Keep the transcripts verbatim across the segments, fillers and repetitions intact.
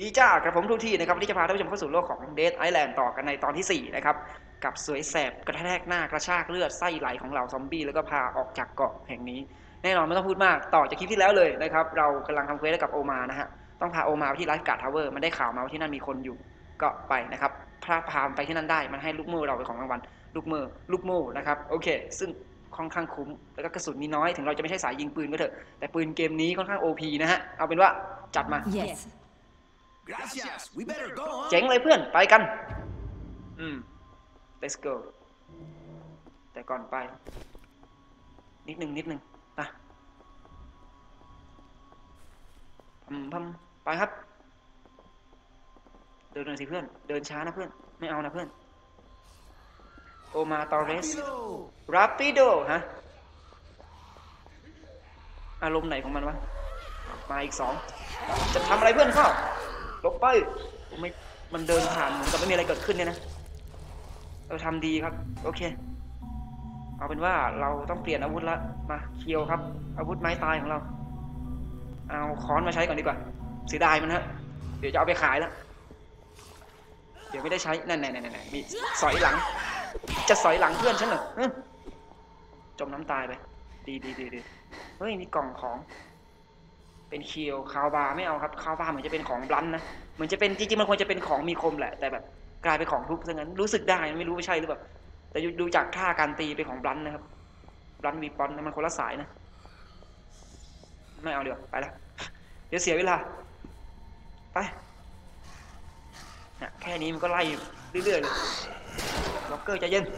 ดีจ้ากระผมทุกที่นะครับวันนี้จะพาท่านผู้ชมเข้าสู่โลกของ Dead Island ต่อกันในตอนที่สี่นะครับกับสวยแสบกระแทกหน้ากระชากเลือดไส้ไหลของเหล่าซอมบี้แล้วก็พาออกจากเกาะแห่งนี้แน่นอนไม่ต้องพูดมากต่อจากคลิปที่แล้วเลยนะครับเรากำลังทำเควสกับโอมานะฮะต้องพาโอมาไปที่ไลฟ์การ์ดทาวเวอร์มันได้ข่าวมาว่าที่นั่นมีคนอยู่ก็ไปนะครับพาพาไปที่นั่นได้มันให้ลูกมือเราเป็นของรางวัลลูกมือลูกมือนะครับโอเคซึ่งค่อนข้างคุ้มแล้วก็กระสุนมีน้อยถึงเราจะไม่ใช่สายยิงปืนก็เถอะแต่ปืนเกมนี้ค่อนข้าง โอ พี นะฮะเอาเป็นว่าจัดมา Yes. Gracias. We better go, huh? เจ๋งเลยเพื่อนไปกันอืม let's go แต่ก่อนไปนิดนึงนิดนึงไปพัมพัมไปครับเดินหน่อยสิเพื่อนเดินช้านะเพื่อนไม่เอานะเพื่อนโอมาตอเรส Rápido. ราปิโดฮะอารมณ์ไหนของมันวะมาอีกสองจะทำอะไรเพื่อนเข้าลบไปไม่มันเดินผ่านเหมือนกับไม่มีอะไรเกิดขึ้นเนี่ยนะเราทำดีครับโอเคเอาเป็นว่าเราต้องเปลี่ยนอาวุธละมาเคียวครับอาวุธไม้ตายของเราเอาค้อนมาใช้ก่อนดีกว่าเสียดายมันฮะเดี๋ยวจะเอาไปขายแล้วเดี๋ยวไม่ได้ใช้นั่นๆๆๆมีสอยหลังจะสอยหลังเพื่อนฉันเหรอจมน้ำตายไปดีดีดีดีเฮ้ยมีกล่องของเป็นเคียวคาวบาไม่เอาครับคาวบาเหมือนจะเป็นของบลันนะเหมือนจะเป็นจริงๆมันควรจะเป็นของมีคมแหละแต่แบบกลายเป็นของทุบซะงั้นรู้สึกได้ไม่รู้ว่าใช่หรือเปล่าแต่ดูจากท่าการตีเป็นของบลันนะครับบลันวีปอนนะมันคนละสายนะไม่เอาเดี๋ยวไปละเดี๋ยวเสียเวลาไปนะแค่นี้มันก็ไล่เรื่อยๆเลยล็อกเกอร์ใจเย็น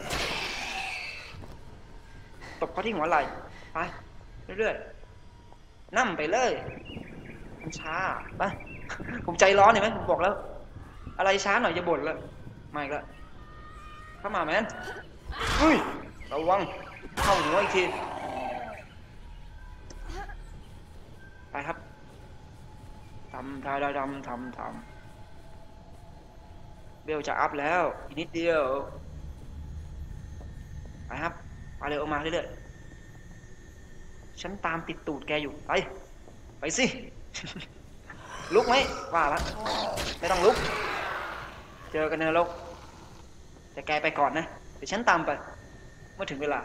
ตบเขาที่หัวไหล่ไปเรื่อยๆนั่มไปเลยมันช้าไปผมใจร้อนเห็นไหมผมบอกแล้วอะไรช้าหน่อยจะบ่นแล้วมาอีกแล้วเข้ามาแมนอุ้ยระวังเข้าหัวอีกทีไปครับทำทายดำทำทำเบลจะอัพแล้วอีกนิดเดียวไปครับไปเลยออกมาเรื่อยๆฉันตามติดตูดแกอยู่ไปไปสิลุกไหมว่าละไม่ต้องลุกเจอกันในนรกแต่แกไปก่อนนะเดี๋ยวฉันตามไปเมื่อถึงเวลา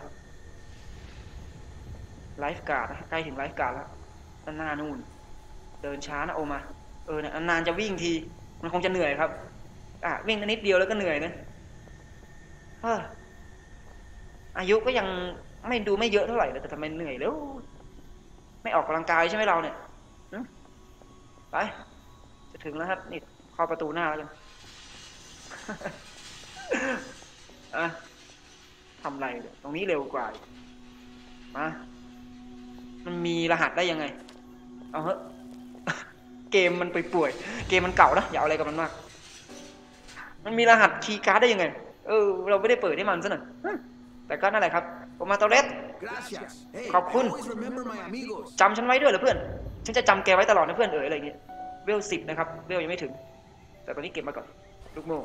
ไลฟ์การ์ดนะใกล้ถึงไลฟ์การ์ดแล้วด้านหน้านู่นเดินช้านะโอมาเออนานๆจะวิ่งทีมันคงจะเหนื่อยครับอ่ะวิ่งนิดเดียวแล้วก็เหนื่อยนะเอออายุก็ยังไม่ดูไม่เยอะเท่าไหร่แต่ทำไมเหนื่อยแล้วไม่ออกกำลังกายใช่ไหมเราเนี่ยไปจะถึงแล้วครับนี่เข้าประตูหน้าแล้วกันอะทำไรตรงนี้เร็วกว่ามามันมีรหัสได้ยังไงเอาเถอะเกมมันไปป่วยเกมมันเก่านะอย่าเอาอะไรกับมันมากมันมีรหัสคีย์การ์ดได้ยังไงเออเราไม่ได้เปิดให้มันซะหน่อยแต่ก็นั่นแหละครับโอมาโตเรสขอบคุณจำฉันไว้ด้วยเหรอเพื่อนฉันจะจำแกไว้ตลอดนะเพื่อนเอ๋ยอะไรอย่างเงี้ยเวลสิบนะครับเวลยังไม่ถึงแต่ตอนนี้เก็บมาก่อนลูกโม่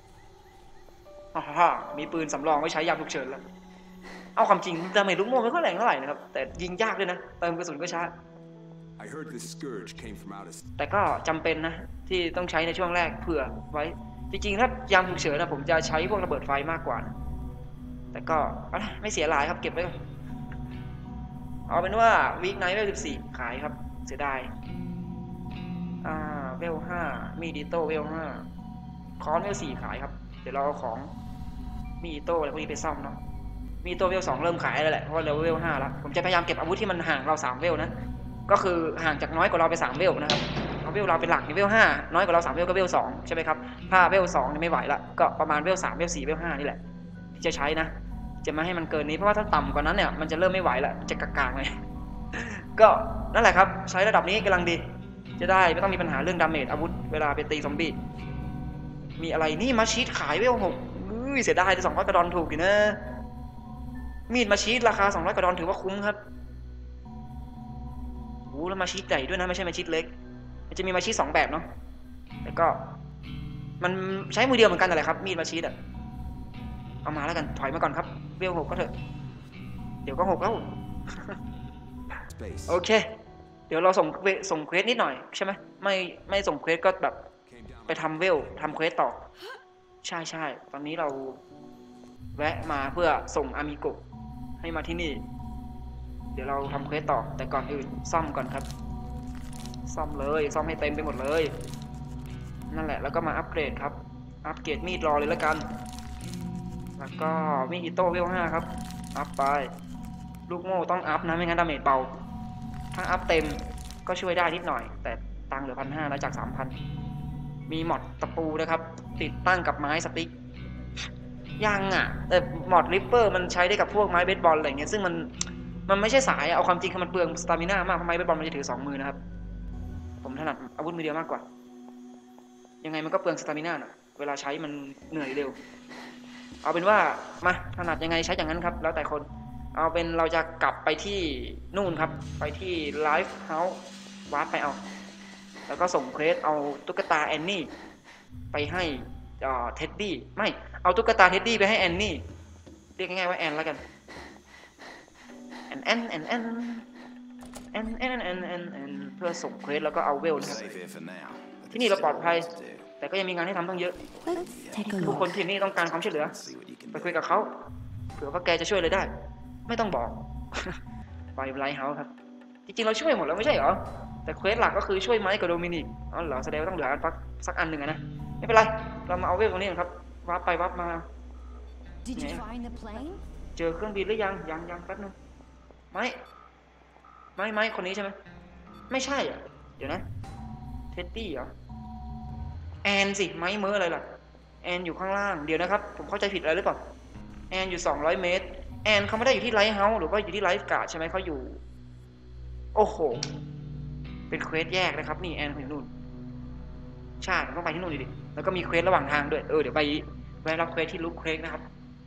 ฮ่ามีปืนสำรองไว้ใช้ยามฉุกเฉินแล้วเอาความจริงดาเมจลูกโม่ไม่ค่อยแรงเท่าไหร่นะครับแต่ยิงยากด้วยนะเติมกระสุนก็ช้าแต่ก็จำเป็นนะที่ต้องใช้ในช่วงแรกเผื่อไว้จริงๆถ้ายามฉุกเฉินนะผมจะใช้พวกระเบิดไฟมากกว่านะแต่ก็ไม่เสียหลายครับเก็บไว้ก่อนเอาเป็นว่าวีคไนท์เวลสิบสี่ขายครับเสียดายอ่าเวลห้ามีดิโต้เวลห้าคอนเวลสี่ขายครับเดี๋ยวเราเอาของมีดิโต้อะไรพวกนี้ไปซ่อมเนาะมีดิโต้เวลสองเริ่มขายแล้วแหละเพราะเราเวลห้าแล้วผมจะพยายามเก็บอาวุธที่มันห่างเราสามเวลนะก็คือห่างจากน้อยกว่าเราไปสามเวลนะครับเอาเวลเราเป็นหลักในเวลห้าน้อยกว่าเราสามเวลก็เวลสองใช่ไหมครับถ้าเวลสองไม่ไหวละก็ประมาณเวลสามเวลสี่เวลห้านี่แหละที่จะใช้นะจะไม่ให้มันเกินนี้เพราะว่าถ้าต่ำกว่านั้นเนี่ยมันจะเริ่มไม่ไหวละจะกากๆเลยก็นั่นแหละครับใช้ระดับนี้กำลังดีจะได้ไม่ต้องมีปัญหาเรื่องดาเมจอาวุธเวลาไปตีซอมบี้มีอะไรนี่มาชีตขายเวลหกเสียดายที่สองร้อยกระดอนถูกอยู่นะมีดมาชีตราคาสองร้อยกระดอนถือว่าคุ้มครับโอ้แล้วมาชีตใหญ่ด้วยนะไม่ใช่มาชีตเล็กมันจะมีมาชีตสองแบบเนาะแต่ก็มันใช้มือเดียวเหมือนกันนั่นแหละครับมีดมาชีตอะเอามาแล้วกันถอยมาก่อนครับเวลหกก็เถอะเดี๋ยวก็หกแล้วโอเคเดี๋ยวเราส่งส่งเควสนิดหน่อยใช่ไหมไม่ไม่ส่งเควสก็แบบไปทำเวลทำเควสต่อใช่ใช่ตอนนี้เราแวะมาเพื่อส่งอามิโกะให้มาที่นี่เดี๋ยวเราทำเควสต่อแต่ก่อนอื่นซ่อมก่อนครับซ่อมเลยซ่อมให้เต็มไปหมดเลยนั่นแหละแล้วก็มาอัปเกรดครับอัปเกรดมีดรอเลยแล้วกันแล้วก็มีดอิโต้เวลห้าครับอัพไปลูกโม่ต้องอัพนะไม่งั้นดาเมจเบาถ้าอัพเต็มก็ช่วยได้นิดหน่อยแต่ตังค์เหลือพันห้าแล้วจากสามพันมีมอดตะปูนะครับติดตั้งกับไม้สติ๊กยังอ่ะแต่มอดริปเปอร์มันใช้ได้กับพวกไม้เบสบอลอะไรเงี้ยซึ่งมันมันไม่ใช่สายเอาความจริงคือมันเปลืองสตามิน่ามากเพราะไม้เบสบอลมันจะถือสองมือนะครับผมถนัดอาวุธมือเดียวมากกว่ายังไงมันก็เปลืองสตามิน่าน่ะเวลาใช้มันเหนื่อยเร็วเอาเป็นว่ามาถนัดยังไงใช้อย่างนั้นครับแล้วแต่คนเอาเป็นเราจะกลับไปที่นู่นครับไปที่ไลฟ์เฮาส์วาร์ปไปเอาแล้วก็ส่งเควสเอาตุ๊กตาแอนนี่ไปให้เท็ดดี้ไม่เอาตุ๊กตาเท็ดดี้ไปให้แอนนี่เรียกง่ายๆว่าแอนแล้วกันแอนแอนแอนแอนแอนแอนแอนแอนแอนเพื่อส่งเควสแล้วก็เอาเวลนะครับที่นี่เราปลอดภัยแต่ก็ยังมีงานให้ทำต้องเยอะผู้คนที่นี่ต้องการความช่วยเหลือไปคุยกับเขาเผื่อว่าแกจะช่วยเลยได้ไม่ต้องบอกไปไลท์เฮาส์ครับจริงๆเราช่วยหมดแล้วไม่ใช่เหรอแต่เควสหลักก็คือช่วยไมค์กับโดมินิกอ๋อเหรอแสดงว่าต้องเหลืออันสักอันหนึ่งนะไม่เป็นไรเรามาเอาเวลตรงนี้ครับวับไปวับมาเจอเครื่องบินหรือยังยังยังแป๊บนึงไม่ไม่ไม่คนนี้ใช่ไหมไม่ใช่อ่ะเดี๋ยวนะเท็ดดี้เหรอแอนสิไม้เมื่ออะไรล่ะแอนอยู่ข้างล่างเดี๋ยวนะครับผมเข้าใจผิดอะไรหรือเปล่าแอนอยู่สองร้อยเมตรแอนเขาไม่ได้อยู่ที่ไลท์เฮาส์หรือว่าอยู่ที่ไลฟ์การ์ดใช่ไหมเขาอยู่โอ้โหเป็นเควสแยกนะครับนี่แอนอยู่นู่นใช่ต้องไปที่นู่นดิแล้วก็มีเควสระหว่างทางด้วยเออเดี๋ยวไปแวะรับเควสที่ลูกเควสนะครับ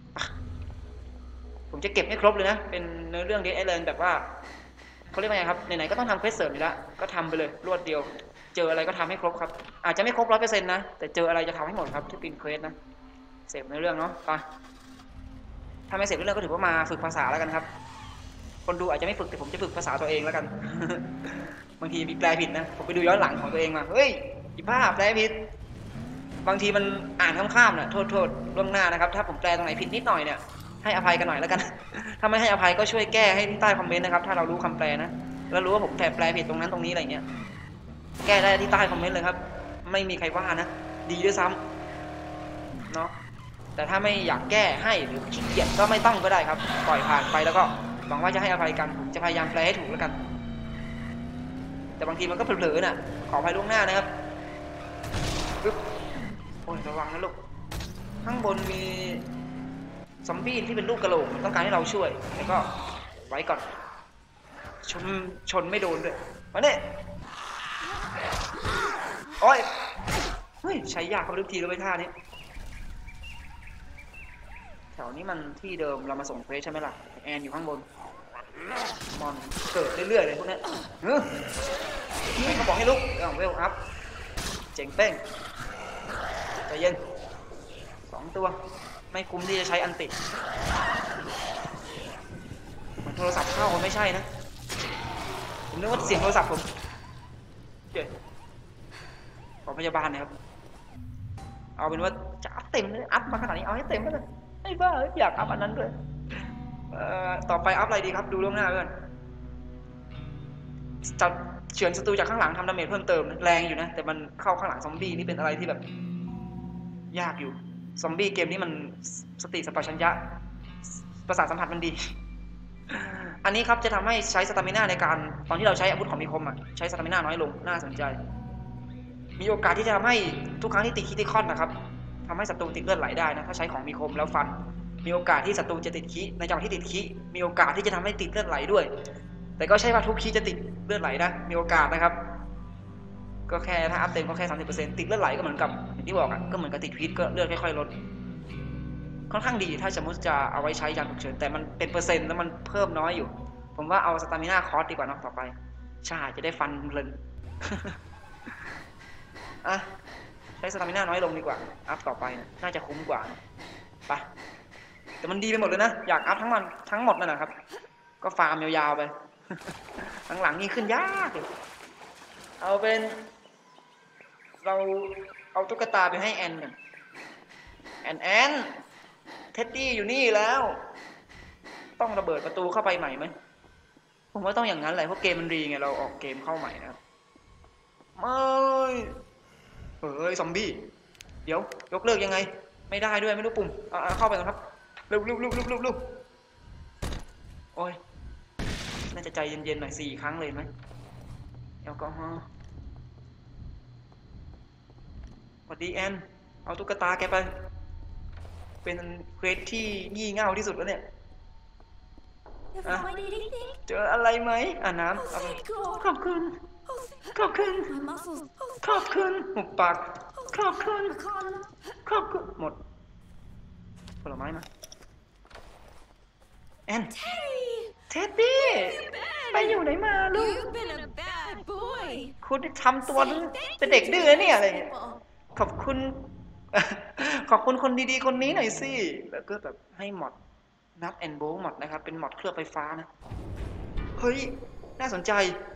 ผมจะเก็บให้ครบเลยนะเป็นเนื้อเรื่องเดทไอแลนด์แบบว่าเขาเรียกว่าไงครับไหนๆก็ต้องทำเควสเสริมอยู่แล้วก็ทำไปเลยรวดเดียวเจออะไรก็ทำให้ครบครับอาจจะไม่ครบร้อยเปอร์เซ็นต์นะแต่เจออะไรจะทำให้หมดครับที่เป็นเควสนะเสพในเรื่องเนาะไปถ้าไม่เสพในเรื่องก็ถือว่ามาฝึกภาษาแล้วกันครับคนดูอาจจะไม่ฝึกแต่ผมจะฝึกภาษาตัวเองแล้วกัน บางทีมีแปลผิดนะผมไปดูย้อนหลังของตัวเองมาเฮ้ยอีบ้าแปลผิดบางทีมันอ่านข้ามๆนะโทษโทษล่วงหน้านะครับถ้าผมแปลตรงไหนผิดนิดหน่อยเนี่ยให้อภัยกันหน่อยแล้วกัน ถ้าไม่ให้อภัยก็ช่วยแก้ให้ที่ใต้คอมเมนต์นะครับถ้าเรารู้คำแปลนะแล้วรู้ว่าผมแปลผิดตรงนั้นตรงนี้อะไรเงี้ยแก้ได้ที่ใต้คอมเมนต์เลยครับไม่มีใครว่านะดีด้วยซ้ำเนาะแต่ถ้าไม่อยากแก้ให้หรือขี้เกียจก็ไม่ต้องก็ได้ครับปล่อยผ่านไปแล้วก็หวังว่าจะให้อภัยกันผมจะพยายามแปลให้ถูกแล้วกันแต่บางทีมันก็เผลอๆน่ะขออภัยล่วงหน้านะครับปึ๊บโอ้ยระวังนะลูกข้างบนมีซอมบี้ที่เป็นลูกกระโหลกมันต้องการให้เราช่วยแล้วก็ไว้ก่อนชนชนไม่โดนด้วยมาเนี่ยโอ้ยเฮ้ยใช้ยากเขาทุกทีเลยไปท่านี้แถวนี้มันที่เดิมเรามาส่งเฟสใช่ไหมล่ะแอนอยู่ข้างบนมอนเกิดเรื่อยๆเลยพวกนี้เฮ้ยเขาบอกให้ลุกเอาเวลอัพเจ๋งเป้งใจเย็นสองตัวไม่คุ้มที่จะใช้อันติเหมือนโทรศัพท์เข้าไม่ใช่นะผมนึกว่าเสียงโทรศัพท์ผมเจ๋งขอพยาบาลนะครับเอาเป็นว่าจะอัพเต็มเลยอัพมาขนาดนี้เอาให้เต็มเลยไม่บ้าอยากอัพอันนั้นด้วยต่อไปอัพอะไรดีครับดูล่วงหน้าเพื่อนจับเฉือนศัตรูจากข้างหลังทำดาเมจเพิ่มเติมแรงอยู่นะแต่มันเข้าข้างหลังซอมบี้นี่เป็นอะไรที่แบบยากอยู่ซอมบี้เกมนี้มันสติสัมปชัญญะประสาทสัมผัสมันดีอันนี้ครับจะทำให้ใช้สตามิน่าในการตอนที่เราใช้อาวุธของมีคมอ่ะใช้สตามิน่าน้อยลงน่าสนใจมีโอกาสที่จะทำให้ทุกครั้งที่ติดคิติคอนนะครับทำให้ศัตรูติดเลือดไหลได้นะถ้าใช้ของมีคมแล้วฟันมีโอกาสที่ศัตรูจะติดคิในจังหวะที่ติดคิมีโอกาสที่จะทำให้ติดเลือดไหลด้วยแต่ก็ใช่ว่าทุกคิจะติดเลือดไหลนะมีโอกาสนะครับก็แค่ถ้าอัพเต็มก็แค่ สามสิบเปอร์เซ็นต์ ติดเลือดไหลก็เหมือนกับอย่างที่บอกอ่ะก็เหมือนกับติดพิษก็เลือดค่อยๆลดค่อนข้างดีถ้าสมมติจะเอาไว้ใช้ยามฉุกเฉินแต่มันเป็นเปอร์เซ็นต์แล้วมันเพิ่มน้อยอยู่ผมว่าเอาสตามิน่าคอร์สดีกว่าเนาะต่อไปใช่จะได้ฟันเพลิน อ่ะใช้สตามิน่าน้อยลงดีกว่าอัพต่อไปนะน่าจะคุ้มกว่าไปแต่มันดีไปหมดเลยนะอยากอัพทั้งมันทั้งหมดนั่นนะครับก็ฟาร์มยาวๆไป หลังๆนี่ขึ้นยากเลยเอาเป็นเราเอาตุ๊กตาไปให้แอนกันแอนแอนเท็ดดี้อยู่นี่แล้วต้องระเบิดประตูเข้าไปใหม่ไหมผมว่าต้องอย่างนั้นแหละเพราะเกมมันรีไงเราออกเกมเข้าใหม่นะครับไม่เฮ้ยซอมบี้เดี๋ยวยกเลิกยังไงไม่ได้ด้วยไม่รู้ปุ่มเอาเข้าไปกันครับเร็วเร็วเร็วเร็วเร็วเร็วโอ้ยน่าจะใจเย็นๆหน่อยสี่ครั้งเลยไหมแอลกอฮอล์สวัสดีแอนเอาตุ๊กตาแกไปเป็นเควสที่งี่เง่าที่สุดแล้วเนี่ยเจออะไรไหมอ่ะน้ำเอาไปขอบคุณขอบคุณขอบคุณหุบปากขอบคุณขอบคุณหมดผลไม้มาแอนเท็ดดี้ไปอยู่ไหนมาลูกคุณทำตัวเป็นเด็กดื้อเนี่ยอะไรเงี้ยขอบคุณขอบคุณคนดีๆคนนี้หน่อยสิแล้วก็แบบให้หมดนับแอนโบว์หมดนะครับเป็นหมดเคลือบไฟฟ้านะเฮ้ยน่าสนใจ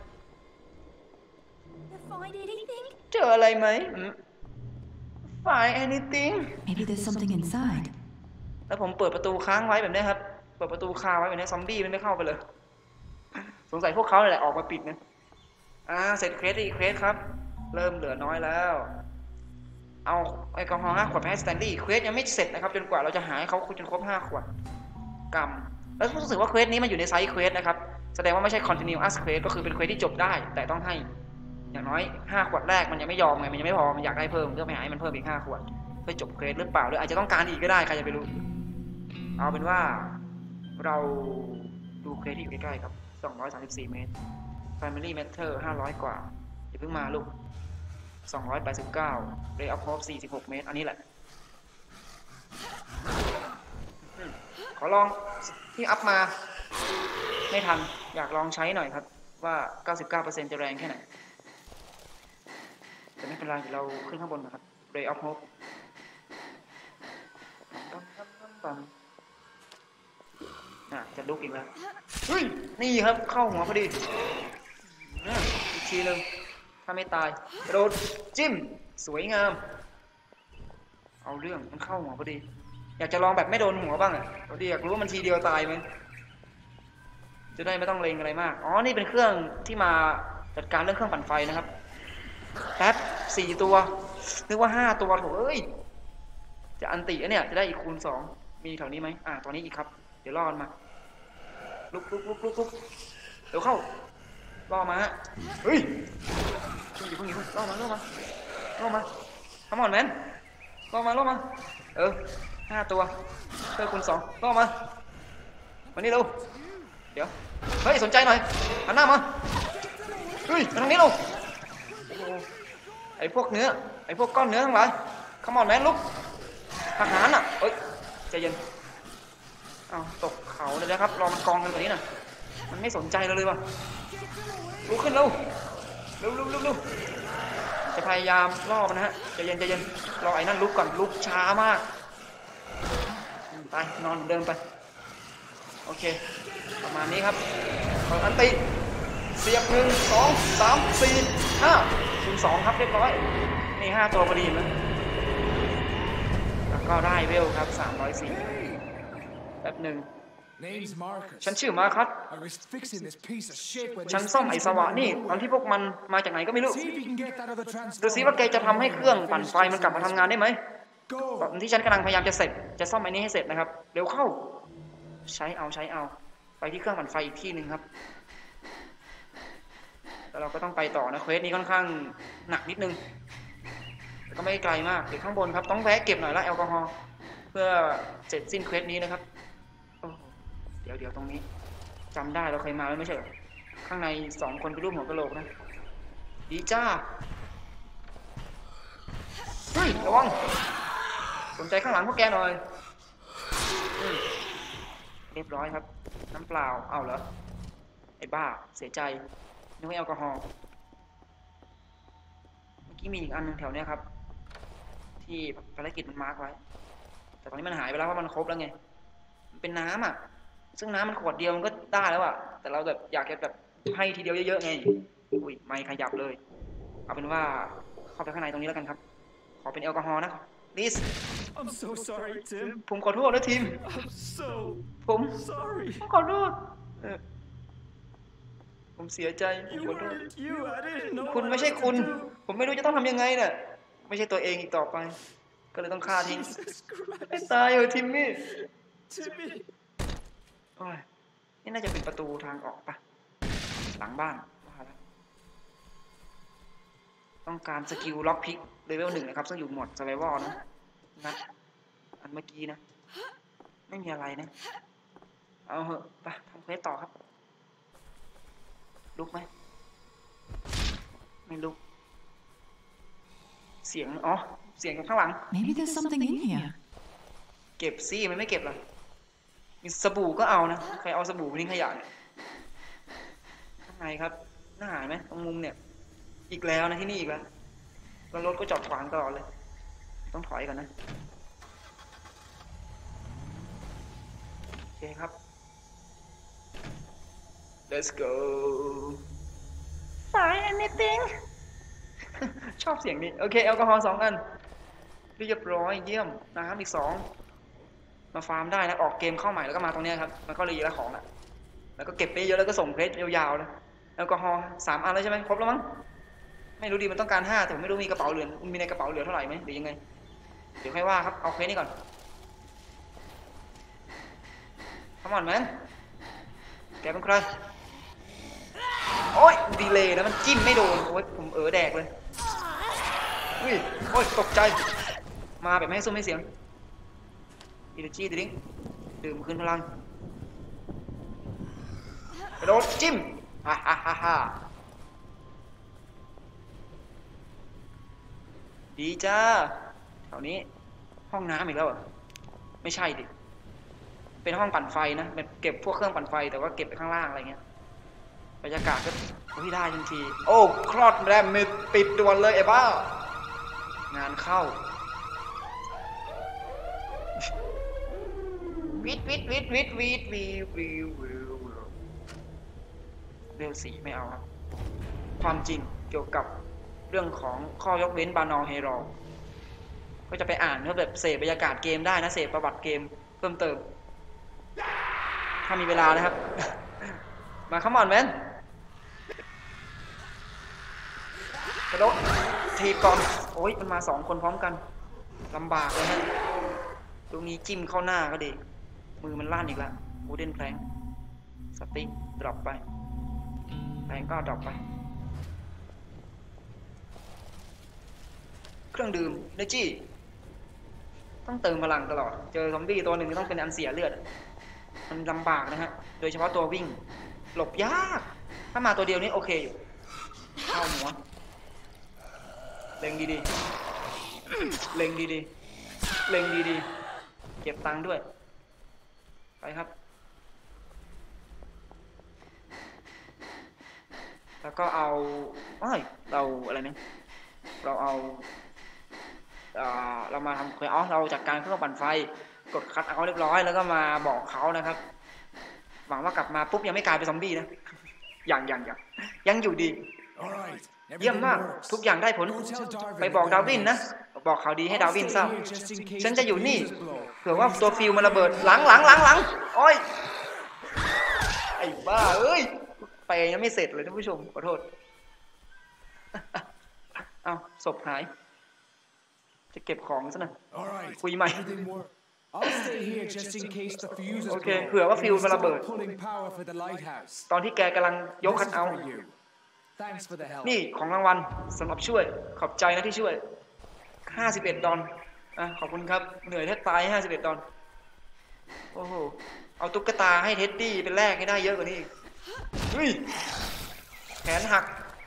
เจออะไรไหม Find anything Maybe there's something inside แล้วผมเปิดประตูค้างไว้แบบนี้ครับเปิดประตูคาไว้แบบนี้ซอมบี้มันไม่เข้าไปเลยสงสัยพวกเขาแหละออกมาปิดนะอ่าเสร็จเควสอีกเควสครับเริ่มเหลือน้อยแล้วเอาแอลกอฮอล์ห้าขวดไปให้สแตนดี้เควสยังไม่เสร็จนะครับจนกว่าเราจะหาให้เขาจนครบห้าขวดกรรมแล้วรู้สึกว่าเควสนี้มันอยู่ในไซส์เควสนะครับแสดงว่าไม่ใช่ continuous quest ก็คือเป็นเควสที่จบได้แต่ต้องให้อย่างน้อยห้าขวดแรกมันยังไม่ยอมไงมันยังไม่พอมันอยากได้เพิ่มก็ไปหาให้มันเพิ่มอีกห้าขวดเพื่อจบเควสหรือเปล่าหรืออาจจะต้องการอีกก็ได้ใครจะไปรู้เอาเป็นว่าเราดูเควสที่อยู่ใกล้ๆครับสองร้อยสามสิบสี่เมตร Family Matter ห้าร้อยกว่าอย่าเพิ่งมาลูกสองร้อยแปดสิบเก้า Ray of Hope สี่สิบหกเมตรอันนี้แหละขอลองที่อัพมาไม่ทันอยากลองใช้หน่อยครับว่า เก้าสิบเก้าเปอร์เซ็นต์ จะแรงแค่ไหนแต่ไม่เป็นไรเดี๋ยวเราขึ้นข้างบนนะครับ Ray of Hope อ่ะจะลุกอีกแล้วเฮ้ยนี่ครับเข้าหัวพอดีอีกทีนึงถ้าไม่ตายกระโดดจิ้มสวยงามเอาเรื่องมันเข้าหัวพอดีอยากจะลองแบบไม่โดนหัวบ้างอ่ะพอดีอยากรู้ว่ามันทีเดียวตายไหมจะได้ไม่ต้องเลงอะไรมากอ๋อนี่เป็นเครื่องที่มาจัดการเรื่องเครื่องปั่นไฟนะครับแป๊บสี่ตัวนึกว่าห้าตัวโถเอ้ยจะอันติเนี่ยจะได้อีกคูณสองมีแถวนี้ไหมอ่าตัวนี้อีกครับเดี๋ยวรอดมาลุกลุกลุกลุกลุกเดี๋ยวเข้ารอมาฮะเฮ้ยช่วยอยู่เพิ่งอยู่รอมารอมารอมาทำหมดแมนรอมารอมาเออห้าตัวเพิ่มคูณสองรอมาวันนี้เร็วเดี๋ยวเฮ้ยสนใจหน่อยหันหน้ามาเฮ้ยมาทางนี้ลูกไอ้พวกเนื้อไอ้พวกก้อนเนื้อทั้งหลายขมอนแมนลุกทหารอ่ะเอ้ยใจเย็นอ้าวตกเขาเลยนะครับรอมันกองกันแบบนี้น่ะมันไม่สนใจเราเลยว่ะลุกขึ้นเร็วเร็วเร็วเร็วเร็วจะพยายามล่อมันนะฮะใจเย็นใจเย็นรอไอ้นั่นลุกก่อนลุกช้ามากไปนอนเดินไปโอเคประมาณนี้ครับเปิดอันติเสียบหนึ่งสองสามสี่ห้าคูณสองครับเรียบร้อยนี่ห้าตัวพอดีมั้ยแล้วก็ได้เวลครับสามร้อยสี่แป๊บหนึ่งฉันชื่อมาคัสฉันซ่อมไอ้สวะนี่ตอนที่พวกมันมาจากไหนก็ไม่รู้ดูซิว่าแกจะทำให้เครื่องปั่นไฟมันกลับมาทำงานได้ไหมตอนที่ฉันกำลังพยายามจะเสร็จจะซ่อมไอ้นี้ให้เสร็จนะครับเร็วเข้าใช้เอาใช้เอาไปที่เครื่องปั่นไฟอีกที่หนึ่งครับแล้วเราก็ต้องไปต่อนะเควสนี้ค่อนข้างหนักนิดนึงแต่ก็ไม่ไกลมากเดี๋ยวข้างบนครับต้องแวะเก็บหน่อยละแอลกอฮอล์เพื่อเสร็จสิ้นเควสนี้นะครับเดี๋ยวเดี๋ยวตรงนี้จำได้เราเคยมาแล้วไม่ใช่เหรอข้างในสองคนเป็นรูปหัวกะโหลกนะดีจ้าเฮ้ยระวังสนใจข้างหลังพวกแกหน่อยเรียบร้อยครับน้ำเปล่าเอาเหรอไอ้บ้าเสียใจนึกว่าแอลกอฮอล์เมื่อกี้มีอีกอันนึงแถวเนี้ยครับที่ภารกิจมันมาร์กไว้แต่ตอนนี้มันหายไปแล้วเพราะมันครบแล้วไงมันเป็นน้ำอ่ะซึ่งน้ำมันขวดเดียวมันก็ได้แล้วอ่ะแต่เราแบบอยากจะแบบให้ทีเดียวเยอะๆไงอุ้ยไม่ขยับเลยเอาเป็นว่าเข้าไปข้างในตรงนี้แล้วกันครับขอเป็นแอลกอฮอล์นะ please I'm so sorry, Tim. ผมขอโทษนะทีม I'm so ผม sorry. ขอโทษเออผมเสียใจผม You ขอโทษ weren't you. I didn't know คุณ what ไม่ I ใช่ was คุณ to do. ผมไม่รู้จะต้องทำยังไงน่ะไม่ใช่ตัวเองอีกต่อไป ก็เลยต้องฆ่าทิ้ง Jesus ไม่ Christ. ตายเลยทิมมี่ Timmy. โอ้ยนี่น่าจะเป็นประตูทางออกปะหลังบ้านว่าแล้วต้องการสกิลล็อกพิกเลเวลหนึ่งนะครับซึ่งอยู่หมวดสไววอลนะนะอันเมื่อกี้นะไม่มีอะไรนะเอาเหอะไปทำเควสต่อครับลุกไหมไม่ลุกเสียงอ๋อเสียงอยู่ข้างหลัง Maybe there's something in here. เก็บซี่มันไม่เก็บหรอมีสบู่ก็เอานะใครเอาสบู่ไปทิ้งขยะเนี่ยข้างในครับน่าหายไหมตรงมุมเนี่ยอีกแล้วนะที่นี่อีกแล้วแล้วรถก็จอดขวางตลอดเลยต้องถอยก่อนนะโอเคครับ let's go find anything ชอบเสียงนี้โอเคแอลกอฮอล์สองอันเรียบร้อยเยี่ยมน้ำอีกสองมาฟาร์มได้นะออกเกมเข้าใหม่แล้วก็มาตรงนี้ครับมันก็รีแล้วของอ่ะแล้วก็เก็บไปเยอะแล้วก็ส่งเพจยาวๆนะแอลกอฮอล์สามอันแล้วใช่ไหมครบแล้วมั้งไม่รู้ดีมันต้องการห้าแต่ผมไม่รู้มีกระเป๋าเหลือมีในกระเป๋าเหลือเท่าไหร่ไหมหรือยังไงเดี๋ยวค่อยว่าครับเอาเพจนี้ก่อนทำก่อนแมนแกเป็นใครโอ้ยดีเลยนะมันจิ้มไม่โดนโอ้ยผมเออแดกเลยอุ้ยโอ้ยตกใจมาแบบไม่ให้ซุ้มไม่เสียงอินเนอร์จีดิ้งดื่มคืนพลังกระโดดจิ้มฮ่าฮ่าฮ่าฮ่าดีจ้าแถวนี้ห้องน้ำอีกแล้วเหรอไม่ใช่ดิเป็นห้องปั่นไฟนะแบบเก็บพวกเครื่องปั่นไฟแต่ว่าเก็บไปข้างล่างอะไรเงี้ยบรรยากาศก็ไม่ได้ทันทีโอ้คลอดแรมมิดปิดด่วนเลยไอ้บ้างานเข้าวิดวิดวิดวิดวิดวิววิววิวเรื่องสีไม่เอาครับความจริงเกี่ยวกับเรื่องของข้อยกเว้นบานอเฮโรก็จะไปอ่านเพื่อแบบเสพบรรยากาศเกมได้นะเสพประวัติเกมเพิ่มเติมถ้ามีเวลานะครับ มาคัมออนแมนกระโดดทีก่อนโอ้ยมันมาสองคนพร้อมกันลำบากเลยฮะตรงนี้จิ้มเข้าหน้าก็ดีมือมันลั่นอีกแล้ววูเดนแพลงสติ๊กดรอปไปแพลงก็ดรอปไปเครื่องดื่มเนจี้ต้องเติมพลังตลอดเจอซอมบี้ตัวหนึ่งต้องเป็นอันเสียเลือดมันลำบากนะฮะโดยเฉพาะตัววิ่งหลบยากถ้ามาตัวเดียวนี่โอเคอยู่เข้าหัวเล็งดีๆเล็งดีๆเล็งดีๆเก็บตังค์ด้วยไปครับแล้วก็เอาเอ้ยเราอะไรเนี่ยเราเอาเอ่อเรามาทำเควสอ๋อเราจัดการเครื่องปั่นไฟกดคัทเอาเรียบร้อยแล้วก็มาบอกเขานะครับหวังว่ากลับมาปุ๊บยังไม่กลายเป็นซอมบี้นะยังยังยังยังอยู่ดีเยี่ยมมากทุกอย่างได้ผลไปบอกดาวินนะบอกข่าวดีให้ดาวินทราบฉันจะอยู่นี่เผื่อว่าตัวฟิวมันระเบิดหลังหลังหลังหลังโอ้ยไอ้บ้าเอ้ยไปยังไม่เสร็จเลยท่านผู้ชมขอโทษเอาศพหายจะเก็บของซะหน่อยคุยใหม่โอเคเผื่อว่าฟิวมันระเบิดตอนที่แกกำลังยกคัทเอาท์นี่ของรางวัลสำหรับช่วยขอบใจนะที่ช่วยห้าสิบเอ็ดดอลอ่ะขอบคุณครับเหนื่อยแทบตายห้าสิบเอ็ดดอลโอ้โหเอาตุ๊กตาให้เท็ดดี้เป็นแรกให้ได้เยอะกว่านี้อีกเฮ้ยแขนหัก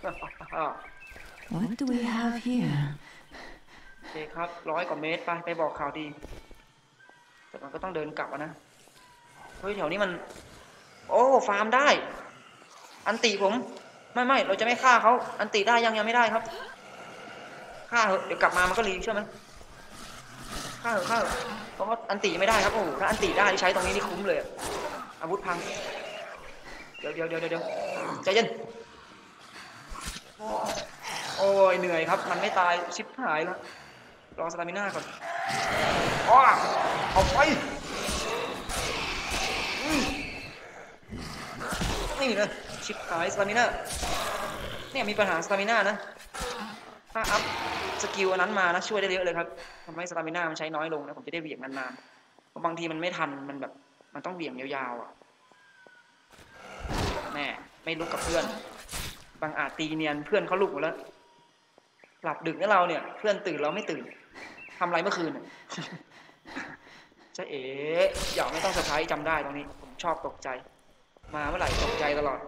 What do we have here? โอเคครับร้อยกว่าเมตรไปไปบอกข่าวดีแต่มันก็ต้องเดินกลับนะเฮ้ยแถวนี้มันโอ้ฟาร์มได้อันติผมไม่ไม่เราจะไม่ฆ่าเขาอันติได้ยังยังไม่ได้ครับฆ่าเหอะเดี๋ยวกลับมามันก็รีใช่ไหมฆ่าเหอะฆ่าเหอะเพราะว่าอันติไม่ได้ครับโอ้ถ้าอันติได้ใช้ตรงนี้นี่คุ้มเลยอาวุธพังเดี๋ยวเดี๋ยวเดี๋ยวเดี๋ยวใจเย็นโอ้ยเหนื่อยครับมันไม่ตายชิบหายแล้วรอสตามิน่าก่อนอ้อเอาไปนี่นะชิปหายสตามิน่าเนี่ยมีปัญหาสตามิน่านะถ้าอัพสกิลอันนั้นมานะช่วยได้เยอะเลยครับทำให้สตามิน่ามันใช้น้อยลงนะผมจะได้เหวี่ยงนานๆเพราะบางทีมันไม่ทันมันแบบมันต้องเหวี่ยงยาวๆอ่ะแม่ไม่ลุกกับเพื่อนบางอาจตีเนียนเพื่อนเขาลุกหมดแล้วหลับดึกนะเราเนี่ยเพื่อนตื่นเราไม่ตื่นทำอะไรเมื่อคืนจะเอ๋อย่าไม่ต้องเซอร์ไพรส์จำได้ตรงนี้ผมชอบตกใจมาเมื่อไหร่ตกใจตลอด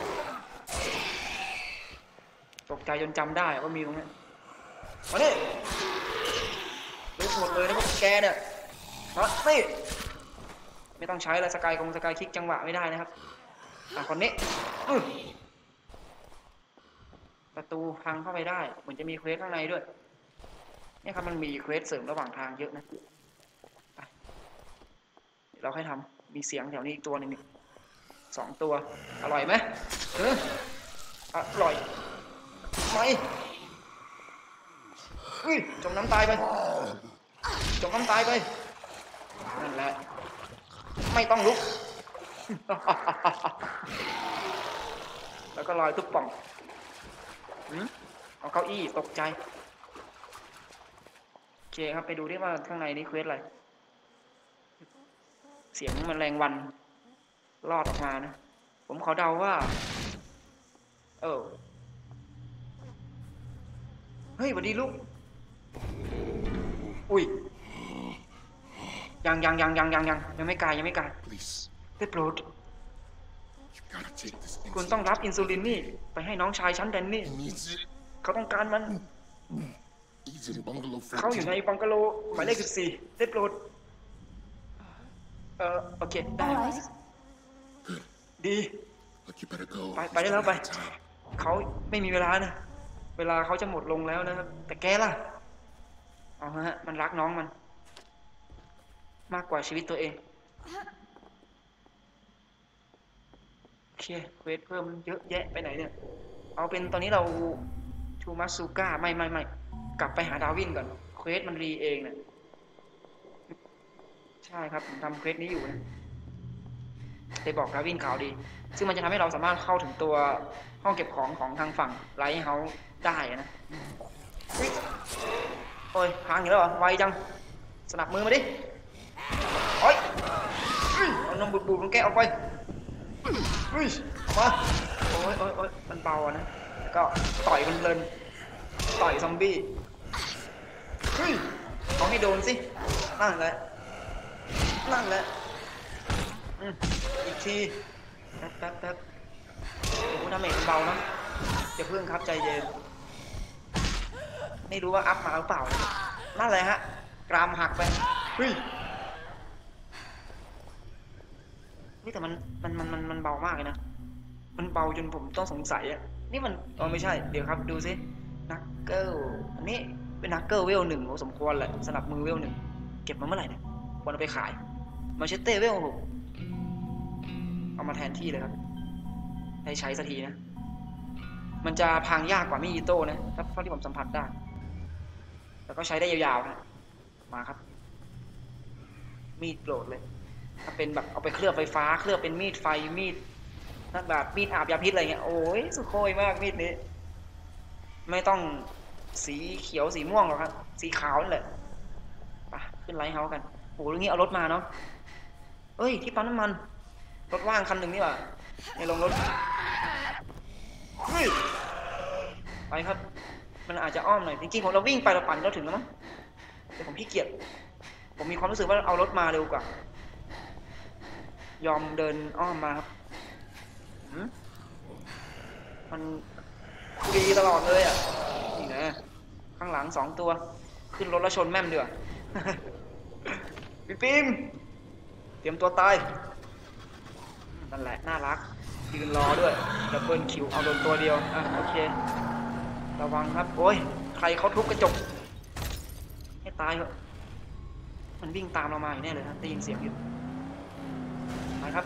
ตกใจจนจำได้ว่ามีตรงนี้มาเนี่ยรู้หมดเลยนะพวกแกเนี่ยมานี่ไม่ต้องใช้แล้วสกายคงสกายคลิกจังหวะไม่ได้นะครับอ่ะคนนี้ประตูพังเข้าไปได้เหมือนจะมีเควสข้างในด้วยนี่ครับมันมีเควสเสริมระหว่างทางเยอะนะเราให้ทำมีเสียงแถวนี้อีกตัวหนึ่งสองตัวอร่อยไหมเอออร่อยไหมอุ้ยจมน้ำตายไปจมน้ำตายไปนั่นแหละไม่ต้องลุก แล้วก็ลอยทุบป่องเอาเก้าอี้ตกใจโอเคครับไปดูดิว่าข้างในนี้เควสอะไรเสียงแมลงวันรอดออกมานะผมขอเดาว่าเออเฮ้ยสวัสดีลูกอุ้ยยังยังยังยังยังยังยังไม่กายยังไม่กายได้โปรดคุณต้องรับอินซูลินนี่ไปให้น้องชายฉันแดนนี่เขาต้องการมันเขาอยู่ในบังกะโลหมายเลขสิบสี่ได้โปรดเออโอเคได้ดีไปไปได้แล้วไปเขาไม่มีเวลานะเวลาเขาจะหมดลงแล้วนะครับแต่แกล่ะเอาฮะมันรักน้องมันมากกว่าชีวิตตัวเองโอเคเควสเพิ่มเยอะแยะไปไหนเนี่ยเอาเป็นตอนนี้เราทูมัสซูก้าไม่ไม่ไม่กลับไปหาดาวินก่อนเควสมันรีเองนะใช่ครับผมทำเควสนี้อยู่นะได้บอกดาวินข่าวดีซึ่งมันจะทำให้เราสามารถเข้าถึงตัวห้องเก็บของของทางฝั่งไลท์เฮาส์ได้นะโอ้ยพังอยู่แล้วเหรอไวจังสนับมือมาดิโอ้ยเอานมบูดๆของแกออกไปมาโอ้ยโอ้ยโอ้ยมันเบานะแล้วก็ต่อยมันเพลินต่อยซอมบี้เอาให้โดนสินั่นแหละนั่นแหละอีกทีแป๊บแป๊บแป๊บเดี๋ยวคุณทำเองเบานะอย่าเพิ่งครับใจเย็นไม่รู้ว่าอัพมาหรือเปล่านั่นแหละฮะกรามหักไปเฮ้ยนี่แต่มันมันมันมันมันเบามากเลยนะมันเบาจนผมต้องสงสัยอ่ะนี่มันอ๋อไม่ใช่เดี๋ยวครับดูซินักเกิลอันนี้เป็นนักเกิลเวลหนึ่งโอ้สมควรแหละสนับมือเวลหนึ่งเก็บมาเมื่อไหร่เนี่ยควรเอาไปขายมาเชตเต้เวลหกเอามาแทนที่เลยครับให้ใช้สักทีนะมันจะพังยากกว่ามีดอิโต้นะเท่าที่ผมสัมผัสได้แล้วก็ใช้ได้ยาวๆนะมาครับมีดโปรดเลยถ้าเป็นแบบเอาไปเคลือบไฟฟ้าเคลือบเป็นมีดไฟมีดนั่นแบบมีดอาบยาพิษอะไรเงี้ยโอ้ยสุดโคยมากมีดนี้ไม่ต้องสีเขียวสีม่วงหรอกครับสีขาวนี่แหละไปขึ้นไลท์เฮาส์กันโอ้โหเรื่องนี้เอารถมาเนาะเอ้ยที่ปั๊มน้ำมันรถว่างคันหนึ่งนี่หว่าในลงรถเฮ้ยไปครับมันอาจจะอ้อมหน่อยจริงๆผมเราวิ่งไปเราปั่นเราถึงแล้วมั้งแต่ผมขี้เกียจผมมีความรู้สึกว่าเอารถมาเร็วกว่ายอมเดินอ้อมมาครับมันดีตลอดเลยอ่ะนี่นะข้างหลังสองตัวขึ้นรถแล้วชนแม่มเดือดพี่ปิมเตรียมตัวตายนั่นแหละน่ารักยืนรอด้วยดับเบิลคิวเอาโดนตัวเดียวอ่ะโอเคระวังครับโอ้ยใครเขาทุบกระจกให้ตายเถอะมันวิ่งตามเรามาอยู่แน่เลยนะได้ยินเสียงอยู่ไปครับ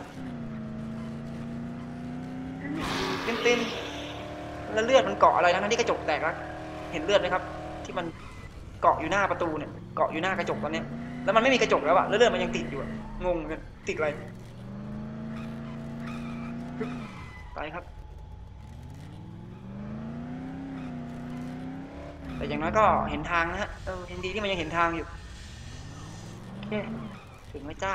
เต้นๆแล้วเลือดมันเกาะอะไรนะที่กระจกแตกแล้วเห็นเลือดไหมครับที่มันเกาะอยู่หน้าประตูเนี่ยเกาะอยู่หน้ากระจกตอนเนี้ยแล้วมันไม่มีกระจกแล้วอะแล้วเลือดมันยังติดอยู่อะงงกันติดอะไรไปครับแต่อย่างน้อยก็เห็นทางนะฮะเออเห็นดีที่มันยังเห็นทางอยู่โอเคถึงไหมจ้า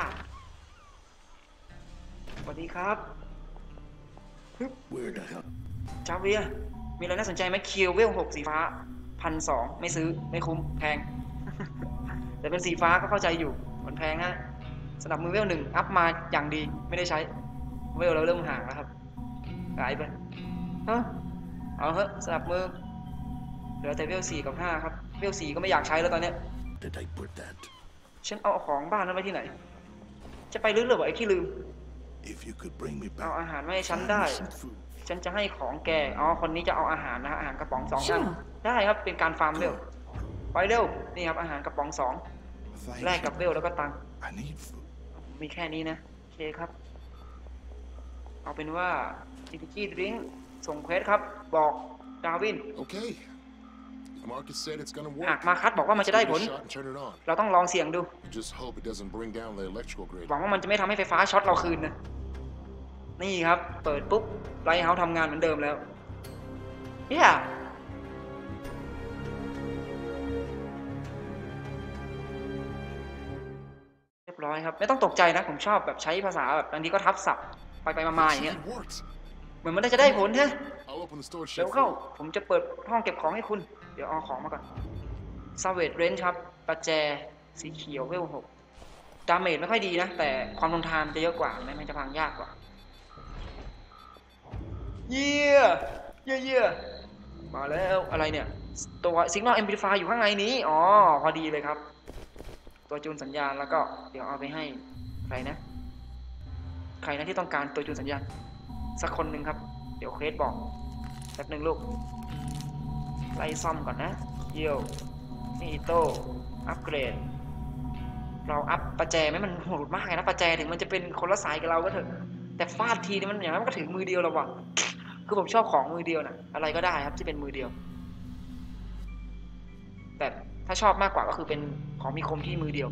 สวัสดีครับ Where the hell? จาเวียมีอะไรน่าสนใจไหมคิวเวลหกสีฟ้าพันสองไม่ซื้อไม่คุ้มแพง แต่เป็นสีฟ้าก็เข้าใจอยู่มันแพงนะสำหรับมือเวลหนึ่งอัพมาอย่างดีไม่ได้ใช้เวลเราเริ่มห่างแล้วครับหายไปเฮ้อเอาเถอะสำหรับมือเหลือแต่เวลสี่กับห้าครับเวลสี่ก็ไม่อยากใช้แล้วตอนเนี้ย Did I put that? ฉันเอาของบ้านนั้นไว้ที่ไหนจะไปลืมหรือเปล่าไอ้ที่ลืม If you could bring me เอา back อาหารมาให้ฉัน find ได้ me some food. ฉันจะให้ของแกอ๋อคนนี้จะเอาอาหารนะฮะอาหารกระป๋องสองอัน Sure. ได้ครับเป็นการฟาร์มเร็วไปเร็วนี่ครับอาหารกระป๋องสอง Thank แลกกับ you. เวลแล้วก็ตังค์ I need food. มีแค่นี้นะโอเคครับเอาเป็นว่าซิตี้กี้ดริงส่งเควสครับบอกดาวิน Okay. Marcus said it's gonna หาก work. มาคัดบอกว่ามันจะได้ผล Give it a shot and turn it on. เราต้องลองเสี่ยงดู Just hope it doesn't bring down the electrical grid. หวังว่ามันจะไม่ทำให้ไฟฟ้าช็อตเราคืนนะนี่ครับเปิดปุ๊บไลท์เฮาส์ทำงานเหมือนเดิมแล้วเย้เรียบร้อยครับไม่ต้องตกใจนะผมชอบแบบใช้ภาษาแบบบางทีก็ทับศัพท์ไปไปมาๆอย่างเงี้ย It worked. เหมือนมันน่าจะได้ผลแท้ I'll open the storage เดี๋ยว shed เข้า for you. ผมจะเปิดห้องเก็บของให้คุณ เดี๋ยวเอาของมาก่อนซาเวดเรนจ์ครับประแจสีเขียวเวลหกดาเมจไม่ค่อยดีนะ แต่ความทนทานจะเยอะกว่าไม่มันจะพังยากกว่า เยี่ยเยี่ยเยี่ยมาแล้วอะไรเนี่ย ตัวซิกนอลแอมพลิฟายอยู่ข้างในนี้ อ๋อ พอดีเลยครับ ตัวจูนสัญญาณแล้วก็เดี๋ยวเอาไปให้ใครนะ ใครนะที่ต้องการตัวจูนสัญญาณ สักคนหนึ่งครับ เดี๋ยวเคสบอกแป๊บหนึ่งลูกไล่ซ่อมก่อนนะเยี่ยวนี่โต้อัปเกรด เราอัพประแจไหมมันโหดมากเลยนะประแจถึงมันจะเป็นคนละสายกับเราก็เถอะแต่ฟาดทีนี่มันอย่างนั้นมันก็ถึงมือเดียวแล้วว่ะคือผมชอบของมือเดียวนะอะไรก็ได้ครับที่เป็นมือเดียวแต่ถ้าชอบมากกว่าก็คือเป็นของมีคมที่มือเดียว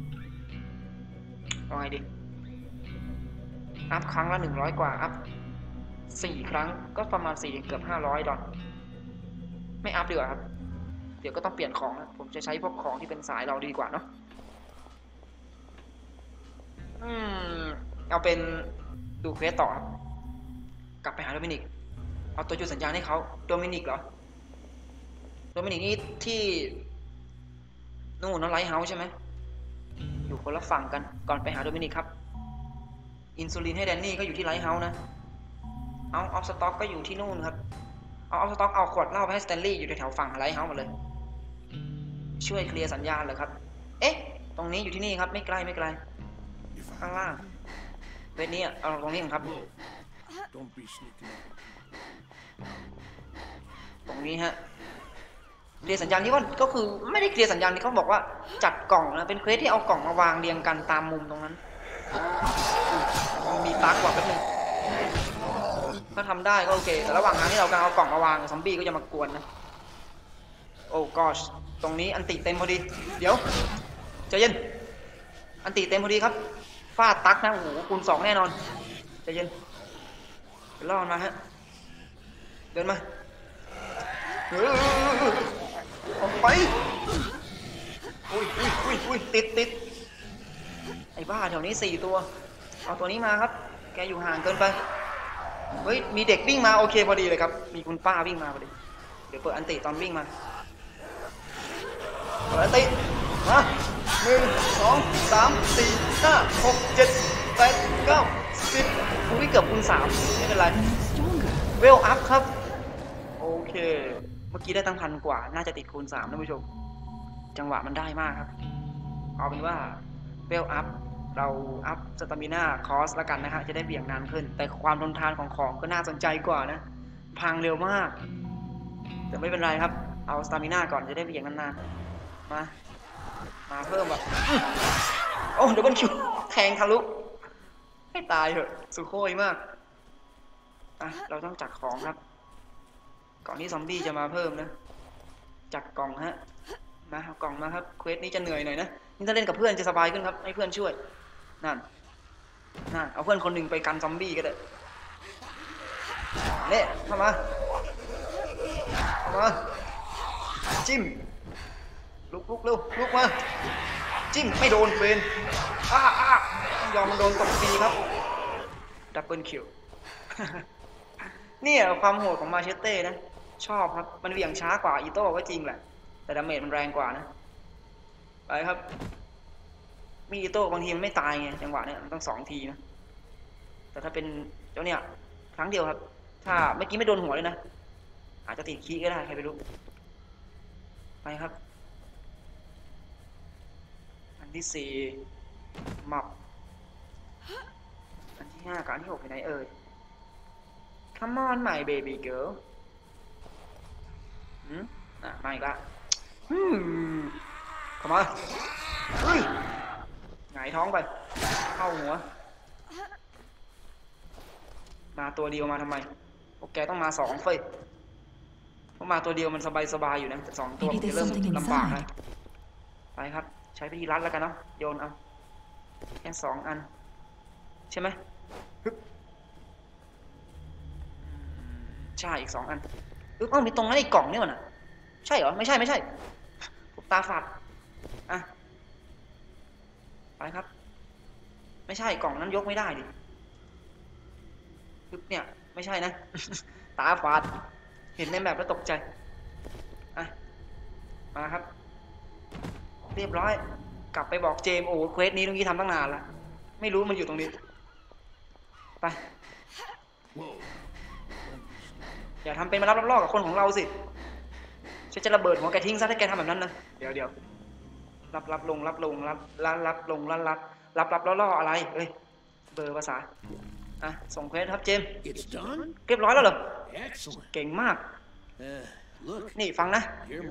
เอาไงดีอัพครั้งละหนึ่งร้อยกว่าอัพสี่ครั้งก็ประมาณสี่เกือบห้าร้อยดอลไม่อัพดีกว่าครับเดี๋ยวก็ต้องเปลี่ยนของนะผมจะใช้พวกของที่เป็นสายเราดีกว่าเนาะอืมเอาเป็นดูเควสต่อครับกลับไปหาโดมินิกเอาตัวจุดสัญญาณให้เขาโดมินิกเหรอโดมินิกนี่ที่นู่นนไลท์เฮาส์ใช่ไหมอยู่คนละฝั่งกันก่อนไปหาโดมินิกครับอินซูลินให้แดนนี่ก็อยู่ที่ไลท์เฮาส์นะเอาออฟสต็อกก็อยู่ที่นู่นครับเอาออฟสต็อกเอาขวดเหล้าไปให้สแตนลีย์อยู่แถวฝั่งไลท์เฮาส์หมดเลยช่วยเคลียร์สัญญาณเลยครับเอ๊ะตรงนี้อยู่ที่นี่ครับไม่ไกลไม่ไกลข้างล่างเวทนี้เอาตรงนี้ครับ Don't be sneaking up. ตรงนี้ฮะเคลียร์สัญญาณนี้ก็ก็คือไม่ได้เคลียร์สัญญาณนี้เขาบอกว่าจัดกล่องนะเป็นเควสที่เอากล่องมาวางเรียงกันตามมุมตรงนั้นมีปลั๊กกว่าแป๊บนึงถ้าทำได้ก็โอเคแต่ระหว่างทางที่เรากำลังเอากล่องมาวางซอมบี้ก็จะมากวนนะโอ้กอชตรงนี้อันติเต็มพอดีเดี๋ยวใจเย็นอันติเต็มพอดีครับฟาดตั๊กนะโอ้โหคูณสองแน่นอนใจเย็นเดี๋ยวล่อมันมาฮะเดินมาเออออกไปอุ้ยอุ้ยอุ้ยอุ้ยติดติดไอ้บ้าแถวนี้สี่ตัวเอาตัวนี้มาครับแกอยู่ห่างเกินไปเฮ้ยมีเด็กวิ่งมาโอเคพอดีเลยครับมีคุณป้าวิ่งมาพอดีเดี๋ยวเปิดอันติตอนวิ่งมาเปิดอันติมาหนึ่งสองสามสี่ห้าหกเจ็ดแปดเก้าสิบอุ้ยเกือบคูณสามไม่เป็นไรเวลอัพครับโอเคเมื่อกี้ได้ตั้งพันกว่าน่าจะติดคูณสามท่านผู้ชมจังหวะมันได้มากครับเอาเป็นว่าเวลอัพเราอัพสตามิน่าคอสแล้วกันนะฮะจะได้เบี่ยงนานขึ้นแต่ความทนทานของของก็น่าสนใจกว่านะพังเร็วมากแต่ไม่เป็นไรครับเอาสตามิน่าก่อนจะได้เบี่ยงนานๆมามาเพิ่มแบบโอ้เดี๋ยวมันคิวแทงทะลุให้ตายเถอะสุโขยมากอ่ะเราต้องจัดของครับก่อนที่ซอมบี้จะมาเพิ่มนะจัดกล่องฮะมาเอากล่องมาครับเควสนี้จะเหนื่อยหน่อยนะนี่ถ้าเล่นกับเพื่อนจะสบายขึ้นครับให้เพื่อนช่วยนั่นนั่นเอาเพื่อนคนหนึ่งไปกันซอมบี้ก็ได้เนี่ยเข้ามาเข้ามาจิ้มลุกลุกเร็วลุกมาจิ้มไม่โดนเฟนอ้าอ้ายอมมันโดนตบฟรีครับดับเบิลคิว เนี่ยความโหดของมาเชเต้นะชอบครับมันเหวี่ยงช้ากว่าอีโต้ก็จริงแหละแต่ดาเมจมันแรงกว่านะไปครับมีอีโต้บางทีมันไม่ตายไงจังหวะเนี้ยมันต้องสองทีนะแต่ถ้าเป็นเจ้าเนี่ยครั้งเดียวครับถ้าเมื่อกี้ไม่โดนหัวเลยนะอาจจะติดคีก็ได้ใครไม่รู้ไปครับอันที่สี่หมับอันที่ห้ากับอันที่หกไปไหนเอ่ย Come on my baby girl อืมอ่ะมาอีกละอืมเข้ามาเฮ้ยหงายท้องไปเข้าหัวมาตัวเดียวมาทำไมพวกแกต้องมาสองเฟ้ยเพราะมาตัวเดียวมันสบายๆอยู่นะแต่สองตัวมันจะเริ่มลำบากนะไปครับใช้วิธีรัดแล้วกันเนาะโยนเอาแค่สองอันใช่ไหมฮึบใช่อีกสองอันอึ๊บเอ้ามีตรงนั้นอีกกล่องนี่มันอ่ะใช่เหรอไม่ใช่ไม่ใช่ผมตาฝาดอ่ะไปครับไม่ใช่กล่องนั้นยกไม่ได้ดิอึ๊บเนี่ยไม่ใช่นะ ตาฝาดเห็นในแมปแล้วตกใจอ่ะมาครับเรียบร้อยกลับไปบอกเจมโอ้เควสนี้ตรงนี้ทำตั้งนานแล้วไม่รู้มันอยู่ตรงนี้ไปอย่าทำเป็นมารับล่อกับคนของเราสิฉันจะระเบิดหัวแกทิ้งซะถ้าแกทำแบบนั้นนะเดี๋ยวเดี๋ยวรับรับลงรับลงรับรับรับลงรับรับรับรับล่อๆอะไรเอ้ยเบอร์ภาษาอ่ะส่งเควสครับเจมเรียบร้อยแล้วเหรอเก่งมากนี่ฟังนะ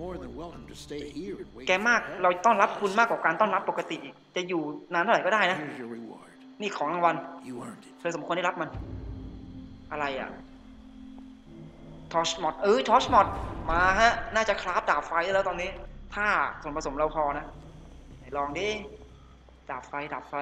แกมากเราต้อนรับคุณมากกว่าการต้อนรับปกติจะอยู่นานเท่าไหร่ก็ได้นะนี่ของรางวัลเธอสมควรได้รับมันอะไรอ่ะทอชมอดเอ้ยทอชมอดมาฮะน่าจะคราฟดาบไฟแล้วตอนนี้ถ้าส่วนผสมเราพอนะไหนลองดิดาบไฟดาบไฟ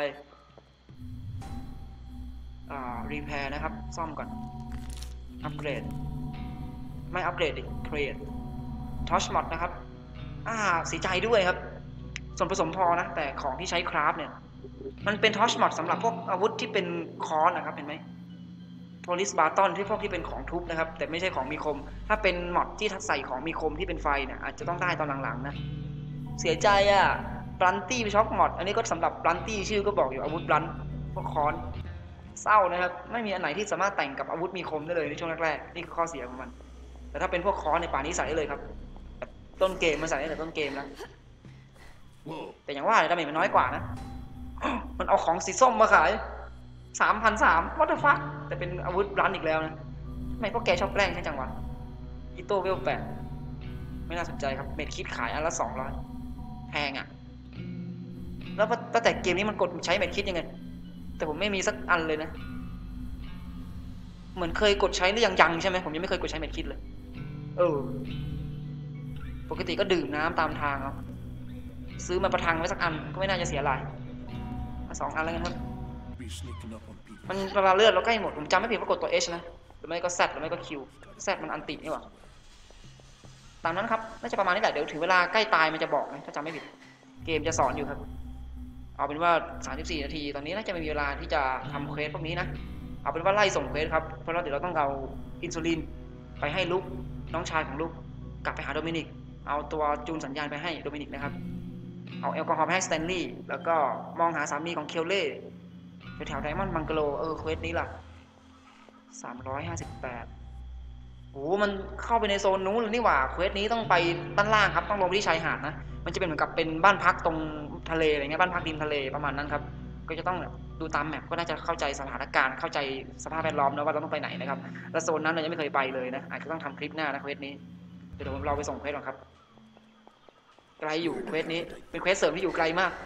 อ่ารีแพร์นะครับซ่อมก่อนอัปเกรดไม่อัปเกรดดิเครดทอชมอดนะครับอ่าเสียใจด้วยครับส่วนผสมพอนะแต่ของที่ใช้คราฟเนี่ยมันเป็นทอชมอดสำหรับพวกอาวุธที่เป็นคอนนะครับเห็นไหมโพลิสบาร์ตอนที่พวกที่เป็นของทุบนะครับแต่ไม่ใช่ของมีคมถ้าเป็นมอดที่ใส่ของมีคมที่เป็นไฟเนี่ยอาจจะต้องได้ตอนหลังๆนะเสียใจอ่ะบลันตี้ช็อคมอดอันนี้ก็สำหรับบลันตี้ชื่อก็บอกอยู่อาวุธบลันพวกคอนเศร้านะครับไม่มีอันไหนที่สามารถแต่งกับอาวุธมีคมได้เลยในช่วงแรกๆนี่คือข้อเสียของมันแต่ถ้าเป็นพวกคอนในป่านี้ใส่ได้เลยครับต้นเกมมันใส่ได้แต่ต้นเกมแล้วแต่อย่างว่าดาเมจมันน้อยกว่านะมันเอาของสีส้มมาขายสามพันสามวัตถุฟักแต่เป็นอาวุธรันอีกแล้วนะไม่พวกแกชอบแกล้งใช่จังวะอิโต้เวลแปดไม่น่าสนใจครับเม็ดคิดขายอันละสองร้อยแพงอ่ะแล้วตั้งแต่เกมนี้มันกดใช้เม็ดคิดยังไงแต่ผมไม่มีสักอันเลยนะเหมือนเคยกดใช้หรือยังยังใช่ไหมผมยังไม่เคยกดใช้เม็ดคิดเลยเออปกติก็ดื่มน้ำตามทางเอาซื้อมาประทังไว้สักอันก็ไม่น่าจะเสียหลายมาสองอันแล้วกันครับมันเวลาเลือดเราใกล้หมดผมจำไม่ผิดว่ากดตัว H นะหรือไม่ก็ Z หรือไม่ก็ Q Z มันอันตินี่หว่าตามนั้นครับน่าจะประมาณนี้แหละเดี๋ยวถึงเวลาใกล้ตายมันจะบอกนะถ้าจำไม่ผิดเกมจะสอนอยู่ครับเอาเป็นว่าสามสิบสี่นาทีตอนนี้น่าจะไม่มีเวลาที่จะทำเควสพวกนี้นะเอาเป็นว่าไล่ส่งเควสครับเพราะเราเดี๋ยวเราต้องเอาอินซูลินไปให้ลุกน้องชายของลุกกลับไปหาโดมินิกเอาตัวจูนสัญญาณไปให้โดมินิกนะครับเอาแอลกอฮอล์ไปให้สแตนลีย์แล้วก็มองหาสามีของเคลเล่แถวไดมอนด์บังกะโลเออเควสนี้ล่ะสามร้อยห้าสิบแปดโอ้มันเข้าไปในโซนนู้นเลยนี่หว่าเควสนี้ต้องไปด้านล่างครับต้องลงไปที่ชายหาดนะมันจะเป็นเหมือนกับเป็นบ้านพักตรงทะเลอะไรเงี้ยบ้านพักริมทะเลประมาณนั้นครับก็จะต้องดูตามแมปก็น่าจะเข้าใจสถานการณ์เข้าใจสภาพแวดล้อมนะว่าเราต้องไปไหนนะครับและโซนนั้นเรายังไม่เคยไปเลยนะอาจจะต้องทำคลิปหน้านะเควสนี้เดี๋ยวผมเราไปส่งเควสก่อนครับไกลอยู่เควสนี้เป็นเควสเสริมที่อยู่ไกลมาก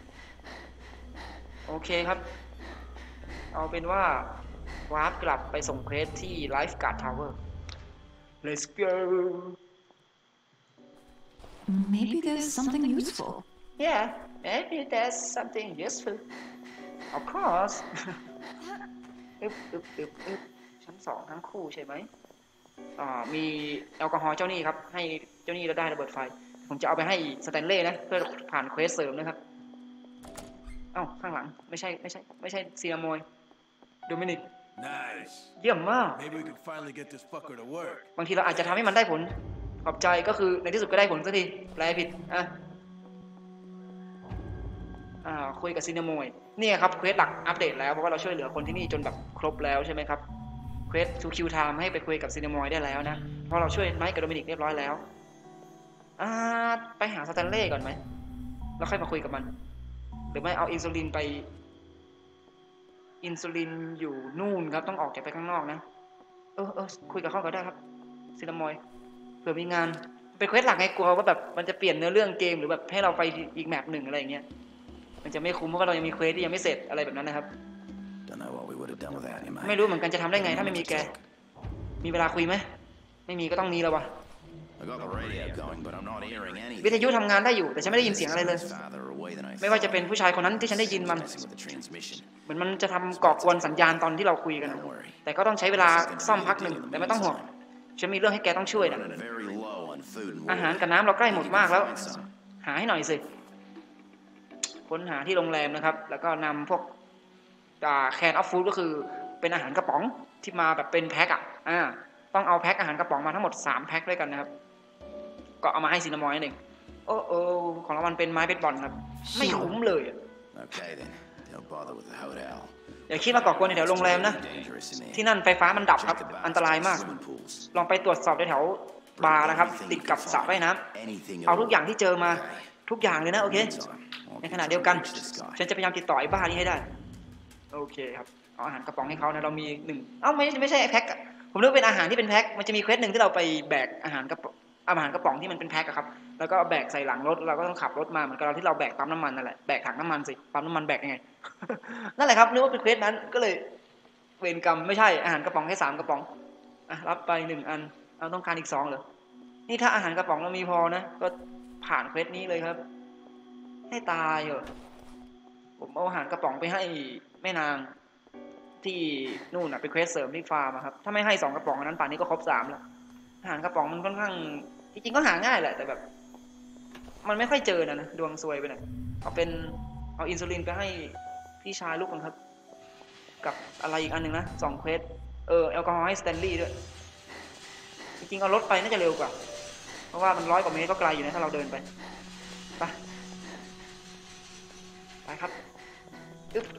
โอเคครับเอาเป็นว่าวาร์ปกลับไปส่งเควสที่ Lifeguard Tower Let's go Maybe there's something useful. Yeah, maybe there's something useful. Of course. อึบอึบอึบอึบชั้นสองทั้งคู่ใช่ไหมอ่ามีแอลกอฮอล์เจ้าหนี้ครับให้เจ้าหนี้แล้วได้ระเบิดไฟผมจะเอาไปให้สแตนเล่นะเพื่อผ่านเควสเสริมนะครับเอ้าข้างหลังไม่ใช่ไม่ใช่ไม่ใช่ซีนามอยโดมินิก Nice. เยี่ยมมาก Maybe we can finally get this fucker to work. บางทีเราอาจจะทำให้มันได้ผลขอบใจก็คือในที่สุดก็ได้ผลสักทีแปลผิดอ่ะอ่าคุยกับซีนามอยนี่ครับเควสหลักอัปเดตแล้วเพราะว่าเราช่วยเหลือคนที่นี่จนแบบครบแล้วใช่ไหมครับเควสทูคิวไทม์ให้ไปคุยกับซีนามอยได้แล้วนะเพราะเราช่วยไมค์กับโดมินิกเรียบร้อยแล้วอ่าไปหาสแตนเล่ก่อนไหมแล้วค่อยมาคุยกับมันหรือไม่เอาอินซูลินไปอินซูลินอยู่นู่นครับต้องออกจากไปข้างนอกนะเออเออคุยกับเขาก็ได้ครับซีนามอยเผื่อมีงานเป็นเควสหลักไงกลัวว่าแบบมันจะเปลี่ยนเนื้อเรื่องเกมหรือแบบให้เราไปอีกแมปหนึ่งอะไรอย่างเงี้ยมันจะไม่คุ้มเพราะว่าเรายังมีเควสที่ยังไม่เสร็จอะไรแบบนั้นนะครับ Don't know what we would have done without him. ไม่รู้เหมือนกันจะทำได้ไงถ้าไม่มีแกมีเวลาคุยไหมไม่มีก็ต้องมีแล้ววะ I got the radio going, but I'm not hearing วิ anything. ทยุทำงานได้อยู่แต่ฉันไม่ได้ยินเสียงอะไรเลย Farther away than I ไม่ว่าจะเป็นผู้ชายคนนั้นที่ฉันได้ยินมัน messing with the transmission. เหมือนมันจะทำก่อกวนสัญญาณตอนที่เราคุยกัน Don't worry. แต่ก็ต้องใช้เวลาซ่อมพักหนึ่งแต่ไม่ต้องห่วงฉันมีเรื่องให้แกต้องช่วยนะ Running very low on food and อาหาร water. กับน้ำเราใกล้หมดมากแล้ว Find some. หาให้หน่อยสิค้นหาที่โรงแรมนะครับแล้วก็นำพวกแคนออฟฟู้ดก็คือเป็นอาหารกระป๋องที่มาแบบเป็นแพ็คอ่ะอ่าต้องเอาแพ็คอาหารกระป๋องมาทั้งหมดสามแพ็คด้วยกันนะครับก็เอามาให้ซีนามอยนั่นเองโอ้โอ้ของรางวัลเป็นไม้เบสบอลครับไม่คุ้มเลย Okay then. Don't bother with the hotel. อย่าคิดมาก่อกวนในแถวโรงแรมนะ Dangerous in ที่ here. นั่นไฟฟ้ามันดับครับ Check the อันตรายมาก swimming pools. ลองไปตรวจสอบในแถวบาร์นะครับติดกับสระว่ายน้ำ Anything เอา at ทุก all. อย่างที่เจอมาทุกอย่างเลยนะโอเค Meantime, I'll ในขณะเดียวกัน reach this guy. ฉันจะพยายามติดต่อไอ้บ้านี้ให้ได้โอเคครับเอาอาหารกระป๋องให้เขานะเรามีหนึ่งเอ้าไม่ไม่ใช่ไอ้แพ็คอะผมนึกว่าเป็นอาหารที่เป็นแพ็คมันจะมีเควสหนึ่งที่เราไปแบกอาหารกระป๋องอาหารกระป๋องที่มันเป็นแพ็คอะครับแล้วก็แบกใส่หลังรถเราก็ต้องขับรถมาเหมือนกับเราที่เราแบกปั๊มน้ำมันนั่นแหละแบกถังน้ำมันสิปั๊มน้ำมันแบกยังไง นั่นแหละครับนึกว่าเป็นเควสนั้นก็เลยเวรกรรมไม่ใช่อาหารกระป๋องแค่สามกระป๋องอ่ะรับไปหนึ่งอันเราต้องการอีกสองเหรอนี่ถ้าอาหารกระป๋องเรามีพอนะก็ผ่านเควสนี้เลยครับให้ตายเหรอผมเอาอาหารกระป๋องไปให้แม่นางที่นู่นน่ะเป็นเควสเสริมที่ฟาร์มอะครับถ้าไม่ให้สองกระป๋องอันนั้นป่านนี้ก็ครบสามแล้วอาหารกระป๋องมันค่อนข้างจริงๆก็หาง่ายแหละแต่แบบมันไม่ค่อยเจอนะนะดวงซวยไปหน่อยเอาเป็นเอาอินซูลินไปให้พี่ชายลูกกันครับกับอะไรอีกอันหนึ่งนะสองเควสเออแอลกอฮอล์ให้สแตนลีย์ด้วยจริงๆเอารถไปน่าจะเร็วกว่าเพราะว่ามันร้อยกว่าเมตรก็ไกลอยู่นะถ้าเราเดินไปไปไปครับอึ๊บ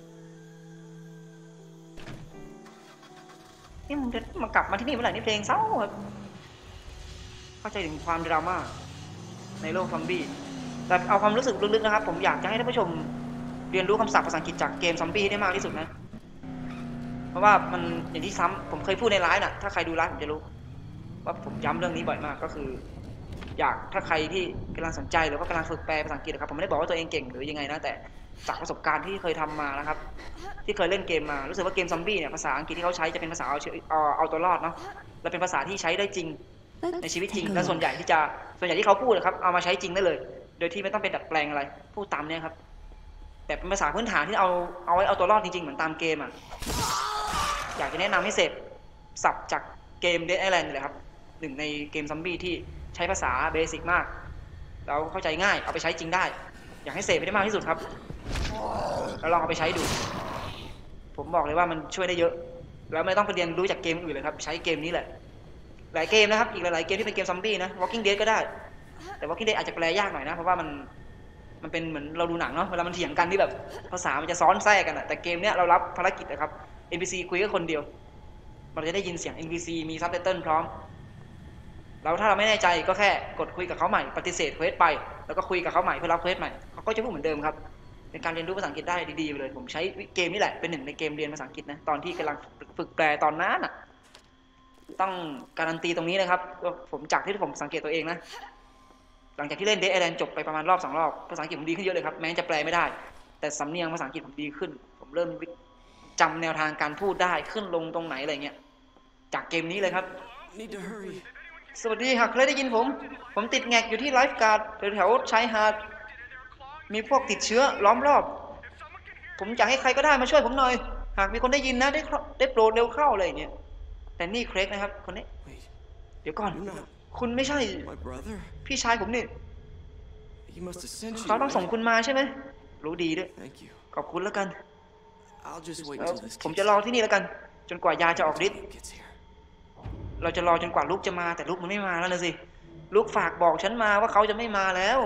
นี่มันจะมากลับมาที่นี่เมื่อไหร่นี่เพลงเศร้าครับเข้าใจถึงความดราม่าในโลกซอมบี้แต่เอาความรู้สึกลึกๆนะครับผมอยากจะให้ท่านผู้ชมเรียนรู้คำศัพท์ภาษาอังกฤษจากเกมซอมบี้ให้ได้มากที่สุดนะเพราะว่ามันอย่างที่ซ้ำผมเคยพูดในไลฟ์น่ะถ้าใครดูไลฟ์ผมจะรู้ว่าผมย้ำเรื่องนี้บ่อยมากก็คืออยากถ้าใครที่กำลังสนใจหรือว่ากำลังฝึกแปลภาษาอังกฤษนะครับผมไม่ได้บอกว่าตัวเองเก่งหรือยังไงนะแต่จากประสบการณ์ที่เคยทำมานะครับที่เคยเล่นเกมมารู้สึกว่าเกมซอมบี้เนี่ยภาษาอังกฤษที่เขาใช้จะเป็นภาษาเอาเอาเอาตัวรอดเนาะและเป็นภาษาที่ใช้ได้จริงในชีวิตจริงและส่วนใหญ่ที่จะส่วนใหญ่ที่เขาพูดนะครับเอามาใช้จริงได้เลยโดยที่ไม่ต้องเป็นดัดแปลงอะไรพูดตามเนี่ยครับแต่เป็นภาษาพื้นฐานที่เอาเอาไว้เอาตัวรอดจริงๆเหมือนตามเกมอ่ะอยากจะแนะนำให้เสพศัพท์จากเกม Dead Island เลยครับหนึ่งในเกมซอมบี้ที่ใช้ภาษาเบสิกมากแล้วเข้าใจง่ายเอาไปใช้จริงได้อยากให้เสพให้ได้มากที่สุดครับแล้วลองเอาไปใช้ดูผมบอกเลยว่ามันช่วยได้เยอะแล้วไม่ต้องไปเรียนรู้จากเกมอื่นเลยครับใช้เกมนี้แหละหลายเกมนะครับอีกหลายๆเกมที่เป็นเกมซอมบี้นะ Walking Dead ก็ได้แต่ Walking Dead อาจจะแปลยากหน่อยนะเพราะว่ามันมันเป็นเหมือนเราดูหนังเนาะเวลามันเถียงกันที่แบบภาษามันจะซ้อนแทรกกันอะแต่เกมเนี้ยเรารับภารกิจนะครับ เอ็น พี ซี คุยกับคนเดียวเราจะได้ยินเสียง เอ็น พี ซี มีซับไตเติลพร้อมแล้วถ้าเราไม่แน่ใจก็แค่กดคุยกับเขาใหม่ปฏิเสธเควสไปแล้วก็คุยกับเขาใหม่เพื่อรับเควสใหม่เขาก็จะพูดเหมือนเดิมครับเป็นการเรียนรู้ภาษาอังกฤษได้ดีๆไปเลยผมใช้เกมนี่แหละเป็นหนึ่งในเกมเรียนภาษาอังกฤษนะตอนที่กำลังฝึกแปลตอนนั้นอ่ะต้องการันตีตรงนี้นะครับผมจากที่ผมสังเกตตัวเองนะหลังจากที่เล่น Dead Island จบไปประมาณรอบสองรอบภาษาอังกฤษผมดีขึ้นเยอะเลยครับแม้จะแปลไม่ได้แต่สำเนียงภาษาอังกฤษผมดีขึ้นผมเริ่มจำแนวทางการพูดได้ขึ้นลงตรงไหนอะไรเงี้ยจากเกมนี้เลยครับ Need to hurry. สวัสดีหากใครได้ยินผม ผมติดแงกอยู่ที่ไลฟ์การ์ดแถวๆชายหาดมีพวกติดเชื้อล้อมรอบผมอยากให้ใครก็ได้มาช่วยผมหน่อยหากมีคนได้ยินนะได้ได้โปรดเร็วเข้าอะไรอย่างเงี้ยแต่นี่เครกนะครับคนนี้ Wait, เดี๋ยวก่อน you're not คุณไม่ใช่ my brother? พี่ชายผมนี่ He must have sent you, เขาต้องส่ง right? คุณมาใช่ไหมรู้ดีด้วย Thank you. ขอบคุณแล้วกัน I'll just wait แล้ว till this ผม kid จะรอที่นี่แล้วกัน จนกว่ายาจะออกฤทธิ์ gets here. เราจะรอจนกว่าลูกจะมาแต่ลูกมันไม่มาแล้วนะสิลูกฝากบอกฉันมาว่าเขาจะไม่มาแล้ว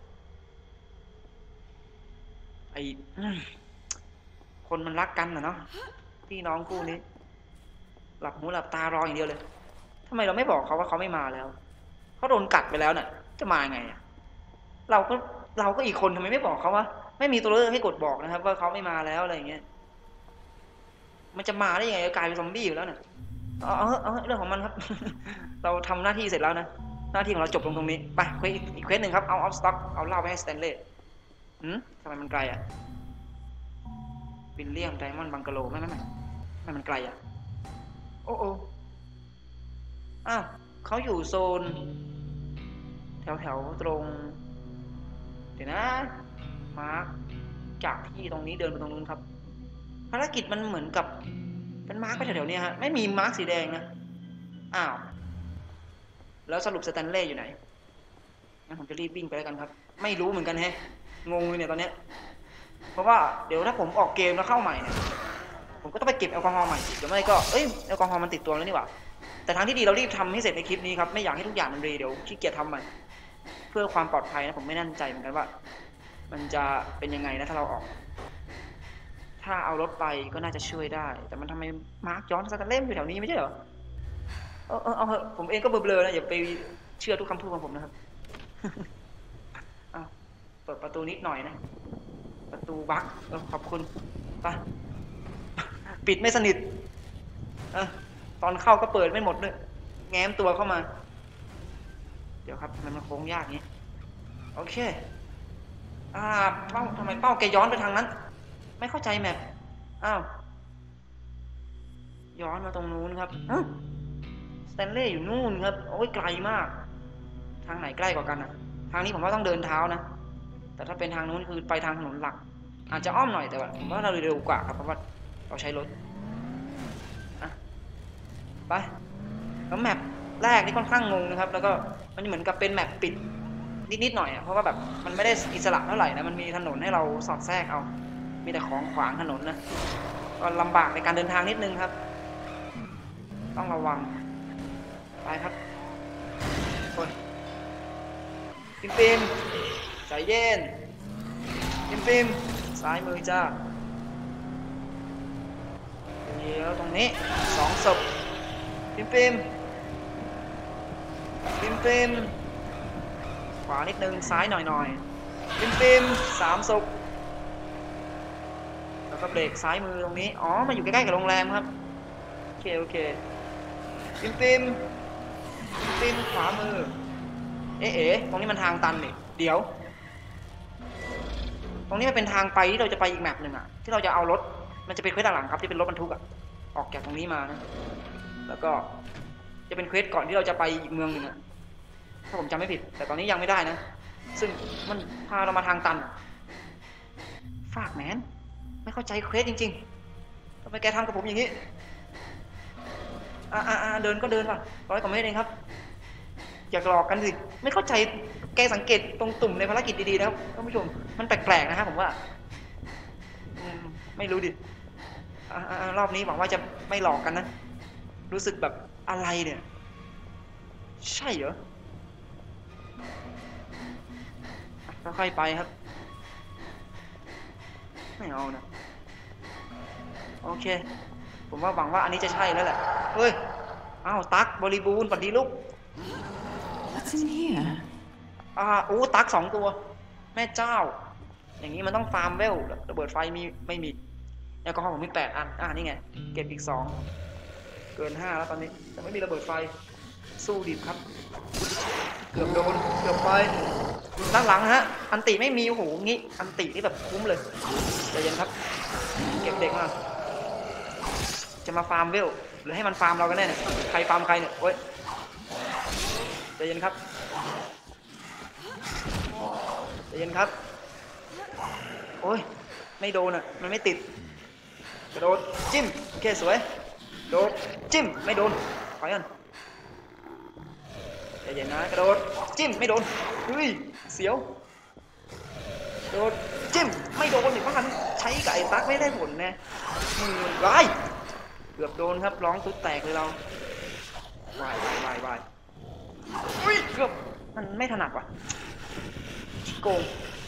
ไอ้คนมันรักกันนะเนาะพี่น้องคู่นี้หลับหูหลับตารออย่างเดียวเลยทำไมเราไม่บอกเขาว่าเขาไม่มาแล้วเขาโดนกัดไปแล้วน่ะจะมาไงเราก็เราก็อีกคนทำไมไม่บอกเขาวะไม่มีตัวเลือกให้กดบอกนะครับว่าเขาไม่มาแล้วอะไรอย่างเงี้ยมันจะมาได้ยังไงกลายเป็นซอมบี้อยู่แล้วน่ะเอาเอาเอาเรื่องของมันครับ เราทำหน้าที่เสร็จแล้วนะหน้าที่ของเราจบลงตรงนี้ไปเควสอีกเควสหนึ่งครับเอาออฟสต็อกเอาเหล้าไปให้สแตนเลย์หืมทำไมมันไกลอ่ะวิลเลียมไดมอนด์บังกะโลไม่ไม่ไม่ไม่มันไกลอ่ะโอ้โอ้อ้าวเขาอยู่โซนแถวแถวตรงเดี๋ยวนะมาร์คจากที่ตรงนี้เดินไปตรงนู้นครับภารกิจมันเหมือนกับเป็นมาร์คไปแถวๆนี้ฮะไม่มีมาร์คสีแดงนะอ้าวแล้วสรุปสแตนเล่อยู่ไหนงั้นผมจะรีบวิ่งไปแล้วกันครับไม่รู้เหมือนกันแฮะงงเลยเนี่ยตอนเนี้ยเพราะว่าเดี๋ยวถ้าผมออกเกมแล้วเข้าใหม่เนี่ยผมก็ต้องไปเก็บแอลกอฮอล์ใหม่เดี๋ยวไม่ก็เอ้ยแอลกอฮอล์มันติดตัวแล้วนี่หว่าแต่ทางที่ดีเรารีบทำให้เสร็จในคลิปนี้ครับไม่อยากให้ทุกอย่างมันเร็วเดี๋ยวขี้เกียจทำใหม่เพื่อความปลอดภัยนะผมไม่แน่ใจเหมือนกันว่ามันจะเป็นยังไงนะถ้าเราออกถ้าเอารถไปก็น่าจะช่วยได้แต่มันทำไมมาร์คย้อนสแตนเล่อยู่แถวนี้ไม่ใช่เหรอเออเออเอาเถอะผมเองก็เบลอๆนะอย่าไปเชื่อทุกคำพูดของผมนะครับ เปิดประตูนิดหน่อยนะประตูบั๊กขอบคุณไป ปิดไม่สนิทอตอนเข้าก็เปิดไม่หมดด้วยแง้มตัวเข้ามาเดี๋ยวครับทำไมมันโค้งยากนี้โอเคอ่าเป้าทำไมเป้าแกย้อนไปทางนั้นไม่เข้าใจแมพอ้าวย้อนมาตรงนู้นครับสแตนเล่อยู่นู่นครับโอ้ยไกลมากทางไหนใกล้กว่ากันนะทางนี้ผมว่าต้องเดินเท้านะแต่ถ้าเป็นทางนู้นคือไปทางถนนหลักอาจจะอ้อมหน่อยแต่ว่าผมว่าเราเร็วกว่าครับเพราะว่าเราใช้รถอะไปแล้วแมปแรกนี่ค่อนข้างงงนะครับแล้วก็มันเหมือนกับเป็นแมปปิดนิดๆหน่อยอ่ะเพราะว่าแบบมันไม่ได้อิสระเท่าไหร่นะมันมีถนนให้เราสอดแทรกเอามีแต่ของขวางถนนนะก็ลำบากในการเดินทางนิดนึงครับต้องระวังไปครับคนปิมปิมใจเย็นปิมปิมซ้ายมือจ้าเดี๋ยวตรงนี้สองศพปิมปิมปิมปิมขวานิดนึงซ้ายหน่อยหน่อยปิมปิมสามศพแล้วก็เบรกซ้ายมือตรงนี้อ๋อมาอยู่ใกล้ๆกับโรงแรมครับโอเคโอเคปิมปิมปิมปิมขวามือเอ๊ะเอ๊ะตรงนี้มันทางตันนี่เดี๋ยวตรงนี้มันเป็นทางไปที่เราจะไปอีกแมปหนึ่งอ่ะที่เราจะเอารถมันจะเป็นเควสหลังครับที่เป็นรถบรรทุกอ่ะออกจากตรงนี้มานะแล้วก็จะเป็นเควสก่อนที่เราจะไปอีกเมืองหนึ่งอ่ะถ้าผมจำไม่ผิดแต่ตอนนี้ยังไม่ได้นะซึ่งมันพาเรามาทางตันฝากแมนไม่เข้าใจเควสจริงๆทำไมแกทำกับผมอย่างนี้อ่าอ่าเดินก็เดินป่ะร้อยกว่าเมตรเองครับอยากหลอกกันสิไม่เข้าใจแกสังเกตตรงตุ่มในภารกิจดีๆนะครับท่านผู้ชมมันแปลกๆนะครับผมว่าไม่รู้ดิรอบนี้หวังว่าจะไม่หลอกกันนะรู้สึกแบบอะไรเนี่ยใช่เหรอค่อยๆไปครับไม่เอานะโอเคผมว่าหวังว่าอันนี้จะใช่แล้วแหละเฮ้ยอ้าวตั๊กบริบูรณ์ปฏิลูก What's in here? อ่าโอ้ตั๊กสองตัวแม่เจ้าอย่างนี้มันต้องฟาร์มเวลระเบิดไฟมีไม่มีแอลกอฮอล์ผมมีแปดอันอ่านี่ไงเก็บอีกสองเกินห้าแล้วตอนนี้แต่ไม่มีระเบิดไฟสู้ดิบครับเกือบโดนเกือบไปด้านหลังฮะอันติไม่มีโอ้โหงี้อันตินี่แบบคุ้มเลยใจเย็นครับเก็บเด็กมาจะมาฟาร์มเวลหรือให้มันฟาร์มเรากันแน่เนี่ยใครฟาร์มใครเนี่ยโอ้ยใจเย็นครับใจเย็นครับโอ้ยไม่โดนอ่ะมันไม่ติดกระโดดจิ้มโอเคสวยโดดจิ้มไม่โดนไปกันใจเย็นนะกระโดดจิ้มไม่โดนเฮ้ยเสียวโดดจิ้มไม่โดนอีกว่าใช้ไก่ตักไม่ได้ผลนะมือวายเกือบโดนครับร้องตุ๊ดแตกเลยเราวายวายวายวายอุ้ยเกือบมันไม่ถนัดว่ะโกง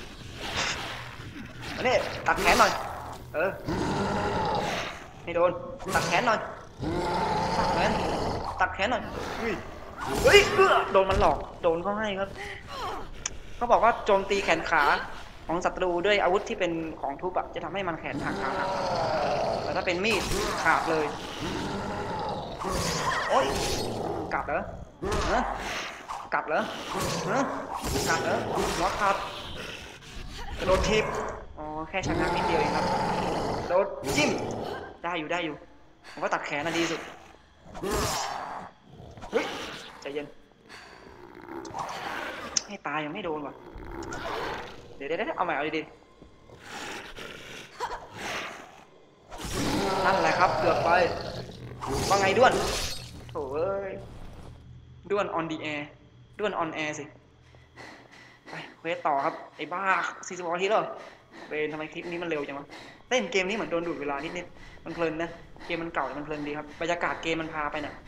อันนี้ตัดแขนหน่อยเออไม่โดนตัดแขนหน่อยตัดแขนตัดแขนหน่อยเฮ้ยเฮ้ยเออโดนมันหลอกโดนเขาให้ครับเขาบอกว่าโจมตีแขนขาของศัตรูด้วยอาวุธที่เป็นของทุบอะจะทำให้มันแขนหักขาหักแต่ถ้าเป็นมีดขาดเลยโอ๊ยกัดเหรอฮะกัดเหรอฮะกัดเหรอหัวขาดกระโดดทิปอ๋อแค่ชะงักนิดเดียวเองครับโดดจิ้มได้อยู่ได้อยู่ผมก็ตัดแขนน่ะดีสุดเฮ้ยใจเย็นให้ตายยังไม่โดนว่ะเดี๋ยวเดี๋ยวเอาใหม่เอาดีๆนั่นแหละครับเกือบไปว่าไงด้วนโถ่เอ้ยด้วน on the air ด้วน on air สิไปเวทต่อครับไอ้บ้าสี่สิบกว่านาทีแล้วเวนทำไมคลิปนี้มันเร็วจังวะเล่นเกมนี้เหมือนโดนดูดเวลานิดๆมันเพลินนะเกมมันเก่าแต่มันเพลินดีครับบรรยากาศเกมมันพาไปน่ะ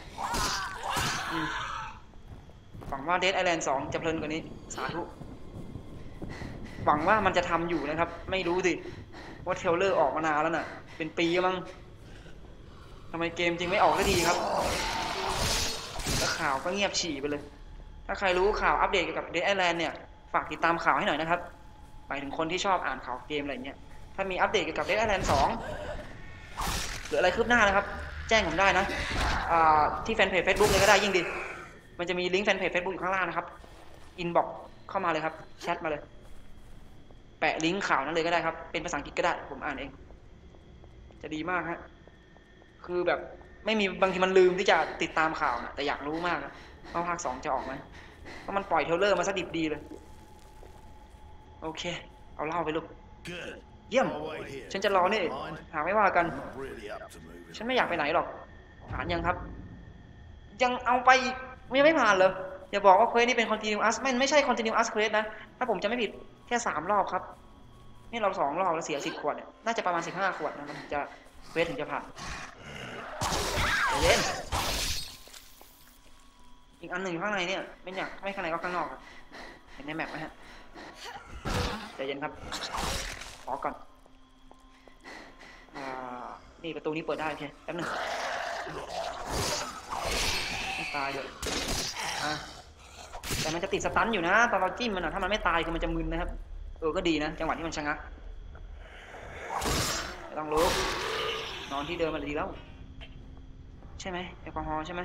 หวังว่า Dead Island สองจะเพลินกว่านี้สาธุหวังว่ามันจะทำอยู่นะครับไม่รู้สิว่าเทรลเลอร์ออกมานานแล้วน่ะเป็นปีมั้งทำไมเกมจริงไม่ออกสักทีครับแล้วข่าวก็เงียบฉี่ไปเลยถ้าใครรู้ข่าวอัปเดตเกี่ยวกับ Dead Island เนี่ยฝากติดตามข่าวให้หน่อยนะครับไปถึงคนที่ชอบอ่านข่าวเกมอะไรเงี้ยถ้ามีอัปเดตเกี่ยวกับ Dead Island สองหรืออะไรคืบหน้านะครับแจ้งผมได้นะที่แฟนเพจ Facebook เลยก็ได้ยิ่งดีมันจะมีลิงก์แฟนเพจ Facebook อยู่ข้างล่างนะครับอินบ็อกซ์เข้ามาเลยครับแชทมาเลยแปะลิงก์ข่าวนั้นเลยก็ได้ครับเป็นภาษาอังกฤษก็ได้ผมอ่านเองจะดีมากฮะคือแบบไม่มีบางทีมันลืมที่จะติดตามข่าวนะแต่อยากรู้มากว่าภาคสองจะออกไหมเพราะมันปล่อยเทรลเลอร์มาซะดิบดีเลยโอเคเอาเล่าไปลูกเยี่ยมฉันจะรอนี่หาไม่ว่ากันฉันไม่อยากไปไหนหรอกผ่านยังครับยังเอาไปไม่ไม่ผ่านเลยอย่าบอกว่าเควสนี่เป็น continuous ไม่ไม่ใช่ continuous quest นะถ้าผมจะไม่ผิดแค่สามรอบครับนี่เราสองรอบแล้วเสียสิบขวดเนี่ยน่าจะประมาณสิบห้าขวดนะมันจะเควสถึงจะผ่านเย็นอีกอันหนึ่งข้างในเนี่ยไม่อยากไม่ข้างในก็ข้างนอกเห็นในแมปไหมฮะใจเย็นครับขอก่อนอ่านี่ประตูนี้เปิดได้โอเคแป๊บนึงไม่ตายเลยอ่ะแต่มันจะติดสตันอยู่นะตอนเราจิ้มมันนะถ้ามันไม่ตายคือมันจะมึนนะครับเออก็ดีนะจังหวะที่มันชะงักไม่ต้องรู้นอนที่เดิมมันดีแล้วใช่ไหมแอลกอฮอล์ใช่ไหม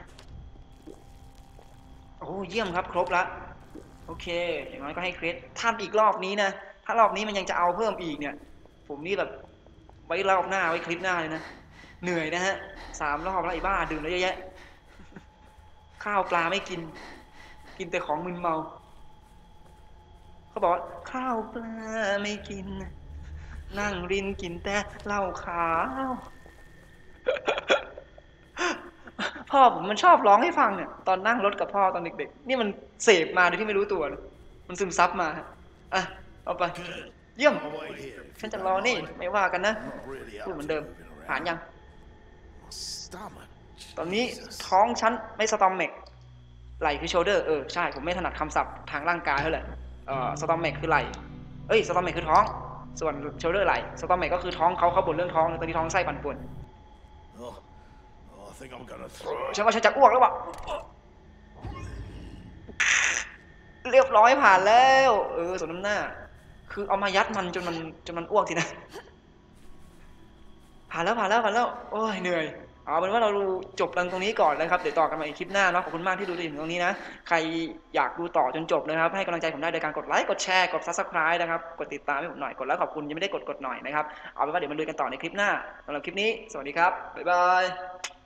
โอ้เยี่ยมครับครบละโอเคอย่างน้อยก็ให้เครดทำอีกรอบนี้นะถ้ารอบนี้มันยังจะเอาเพิ่มอีกเนี่ยผมนี่แบบไว้รอบหน้าไว้คลิปหน้าเลยนะเหนื่อยนะฮะสามรอบแล้วไอ้บ้าดื่มแล้วเยอะแยะข้าวปลาไม่กินกินแต่ของมึนเมาเขาบอกว่าข้าวปลาไม่กินนั่งรินกินแต่เหล้าขาวพ่อผมมันชอบร้องให้ฟังเนี่ยตอนนั่งรถกับพ่อตอนเด็กๆนี่มันเสพมาโดยที่ไม่รู้ตัวมันซึมซับมาอ่ะเอาไปเยี่ยมฉันจะรอนี่ไม่ว่ากันนะพูดเหมือนเดิมผ่านยังตอนนี้ท้องฉันไม่สตอมเมกไหล่คือโชเดอร์เออใช่ผมไม่ถนัดคำศัพท์ทางร่างกายเท่าไหร่เอ่อสตอมเมกคือไหล่เอ้ยสตอมเมกคือท้องส่วนโชเดอร์ไหล่สตอมเมกก็คือท้องเขาเขาบ่นเรื่องท้องตอนนี้ท้องไส้ปั่นป่วนฉันว่าฉันจะอ้วกแล้วว่ะเรียบร้อยผ่านแล้วเออสมน้ำหน้าคือเอามายัดมันจนมันจนมันอ้วกทีนะผ่านแล้วผ่านแล้วผ่านแล้วโอ้ยเหนื่อยเอาเป็นว่าเราจบตรงนี้ก่อนนะครับเดี๋ยวต่อกันใหม่อีกคลิปหน้าเนาะขอบคุณมากที่ดูถึงตรงนี้นะใครอยากดูต่อจนจบนะครับให้กำลังใจผมได้โดยการกดไลค์กดแชร์กด ซับสไครบ์ นะครับกดติดตามให้ผมหน่อยกดแล้วขอบคุณยังไม่ได้กดกดหน่อยนะครับเอาเป็นว่าเดี๋ยวมาดูกันต่อในคลิปหน้าสำหรับคลิปนี้สวัสดีครับบ๊ายบาย